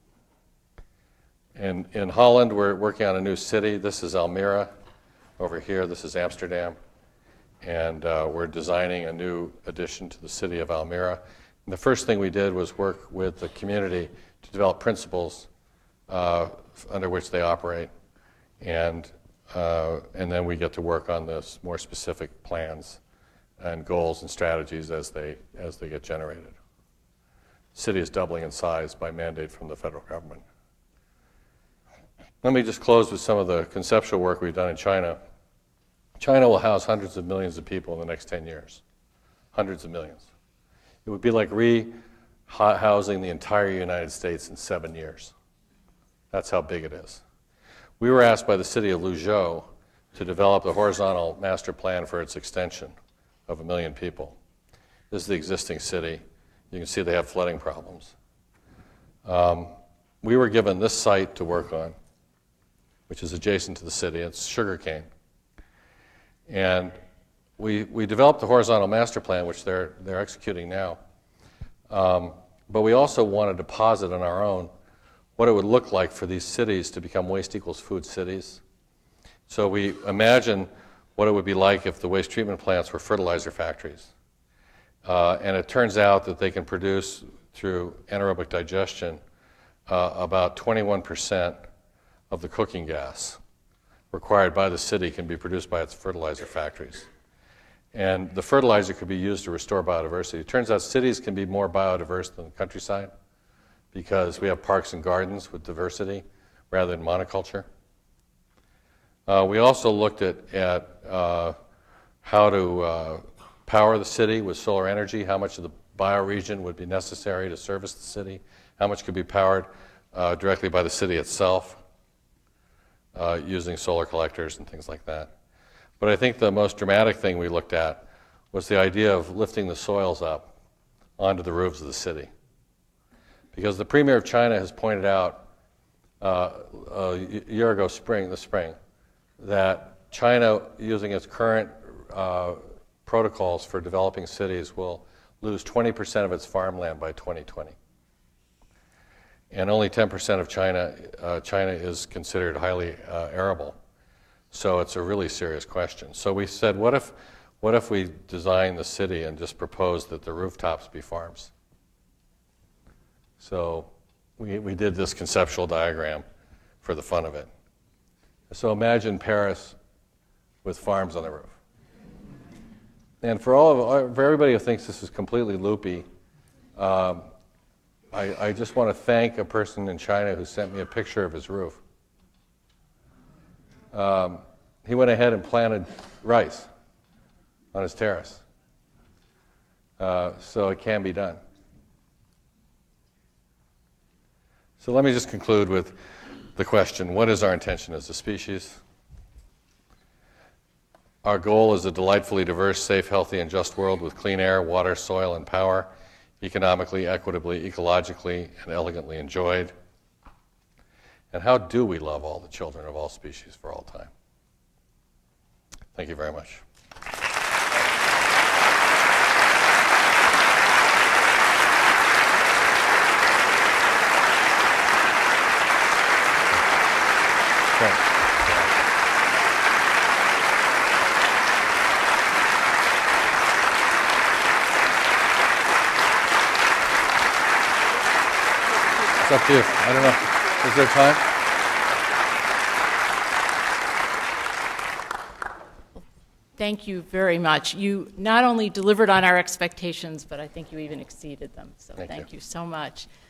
In, in Holland, we're working on a new city. This is Almere. Over here, this is Amsterdam. And uh, we're designing a new addition to the city of Almere. And the first thing we did was work with the community to develop principles uh, under which they operate. And, uh, and then we get to work on this more specific plans and goals and strategies as they, as they get generated. The city is doubling in size by mandate from the federal government. Let me just close with some of the conceptual work we've done in China. China will house hundreds of millions of people in the next ten years. Hundreds of millions. It would be like re-housing the entire United States in seven years. That's how big it is. We were asked by the city of Luzhou to develop the horizontal master plan for its extension of a million people. This is the existing city. You can see they have flooding problems. Um, we were given this site to work on, which is adjacent to the city. It's sugarcane. And we, we developed the horizontal master plan, which they're, they're executing now. Um, but we also wanted to posit on our own what it would look like for these cities to become waste equals food cities. So we imagine what it would be like if the waste treatment plants were fertilizer factories. Uh, and it turns out that they can produce, through anaerobic digestion, uh, about twenty-one percent of the cooking gas required by the city can be produced by its fertilizer factories. And the fertilizer could be used to restore biodiversity. It turns out cities can be more biodiverse than the countryside because we have parks and gardens with diversity rather than monoculture. Uh, we also looked at, at uh, how to uh, power the city with solar energy, how much of the bioregion would be necessary to service the city, how much could be powered uh, directly by the city itself. Uh, using solar collectors and things like that. But I think the most dramatic thing we looked at was the idea of lifting the soils up onto the roofs of the city. Because the Premier of China has pointed out uh, a year ago spring, this spring, that China, using its current uh, protocols for developing cities, will lose twenty percent of its farmland by twenty twenty. And only ten percent of China, uh, China is considered highly uh, arable. So it's a really serious question. So we said, what if, what if we design the city and just propose that the rooftops be farms? So we, we did this conceptual diagram for the fun of it. So imagine Paris with farms on the roof. And for, all of, for everybody who thinks this is completely loopy, um, I, I just want to thank a person in China who sent me a picture of his roof. Um, he went ahead and planted rice on his terrace. Uh, so it can be done. So let me just conclude with the question, what is our intention as a species? Our goal is a delightfully diverse, safe, healthy, and just world with clean air, water, soil, and power, economically, equitably, ecologically, and elegantly enjoyed. And how do we love all the children of all species for all time? Thank you very much. Thanks. It's up to you. I don't know. Is there time? Thank you very much. You not only delivered on our expectations, but I think you even exceeded them. So thank, thank you. you so much.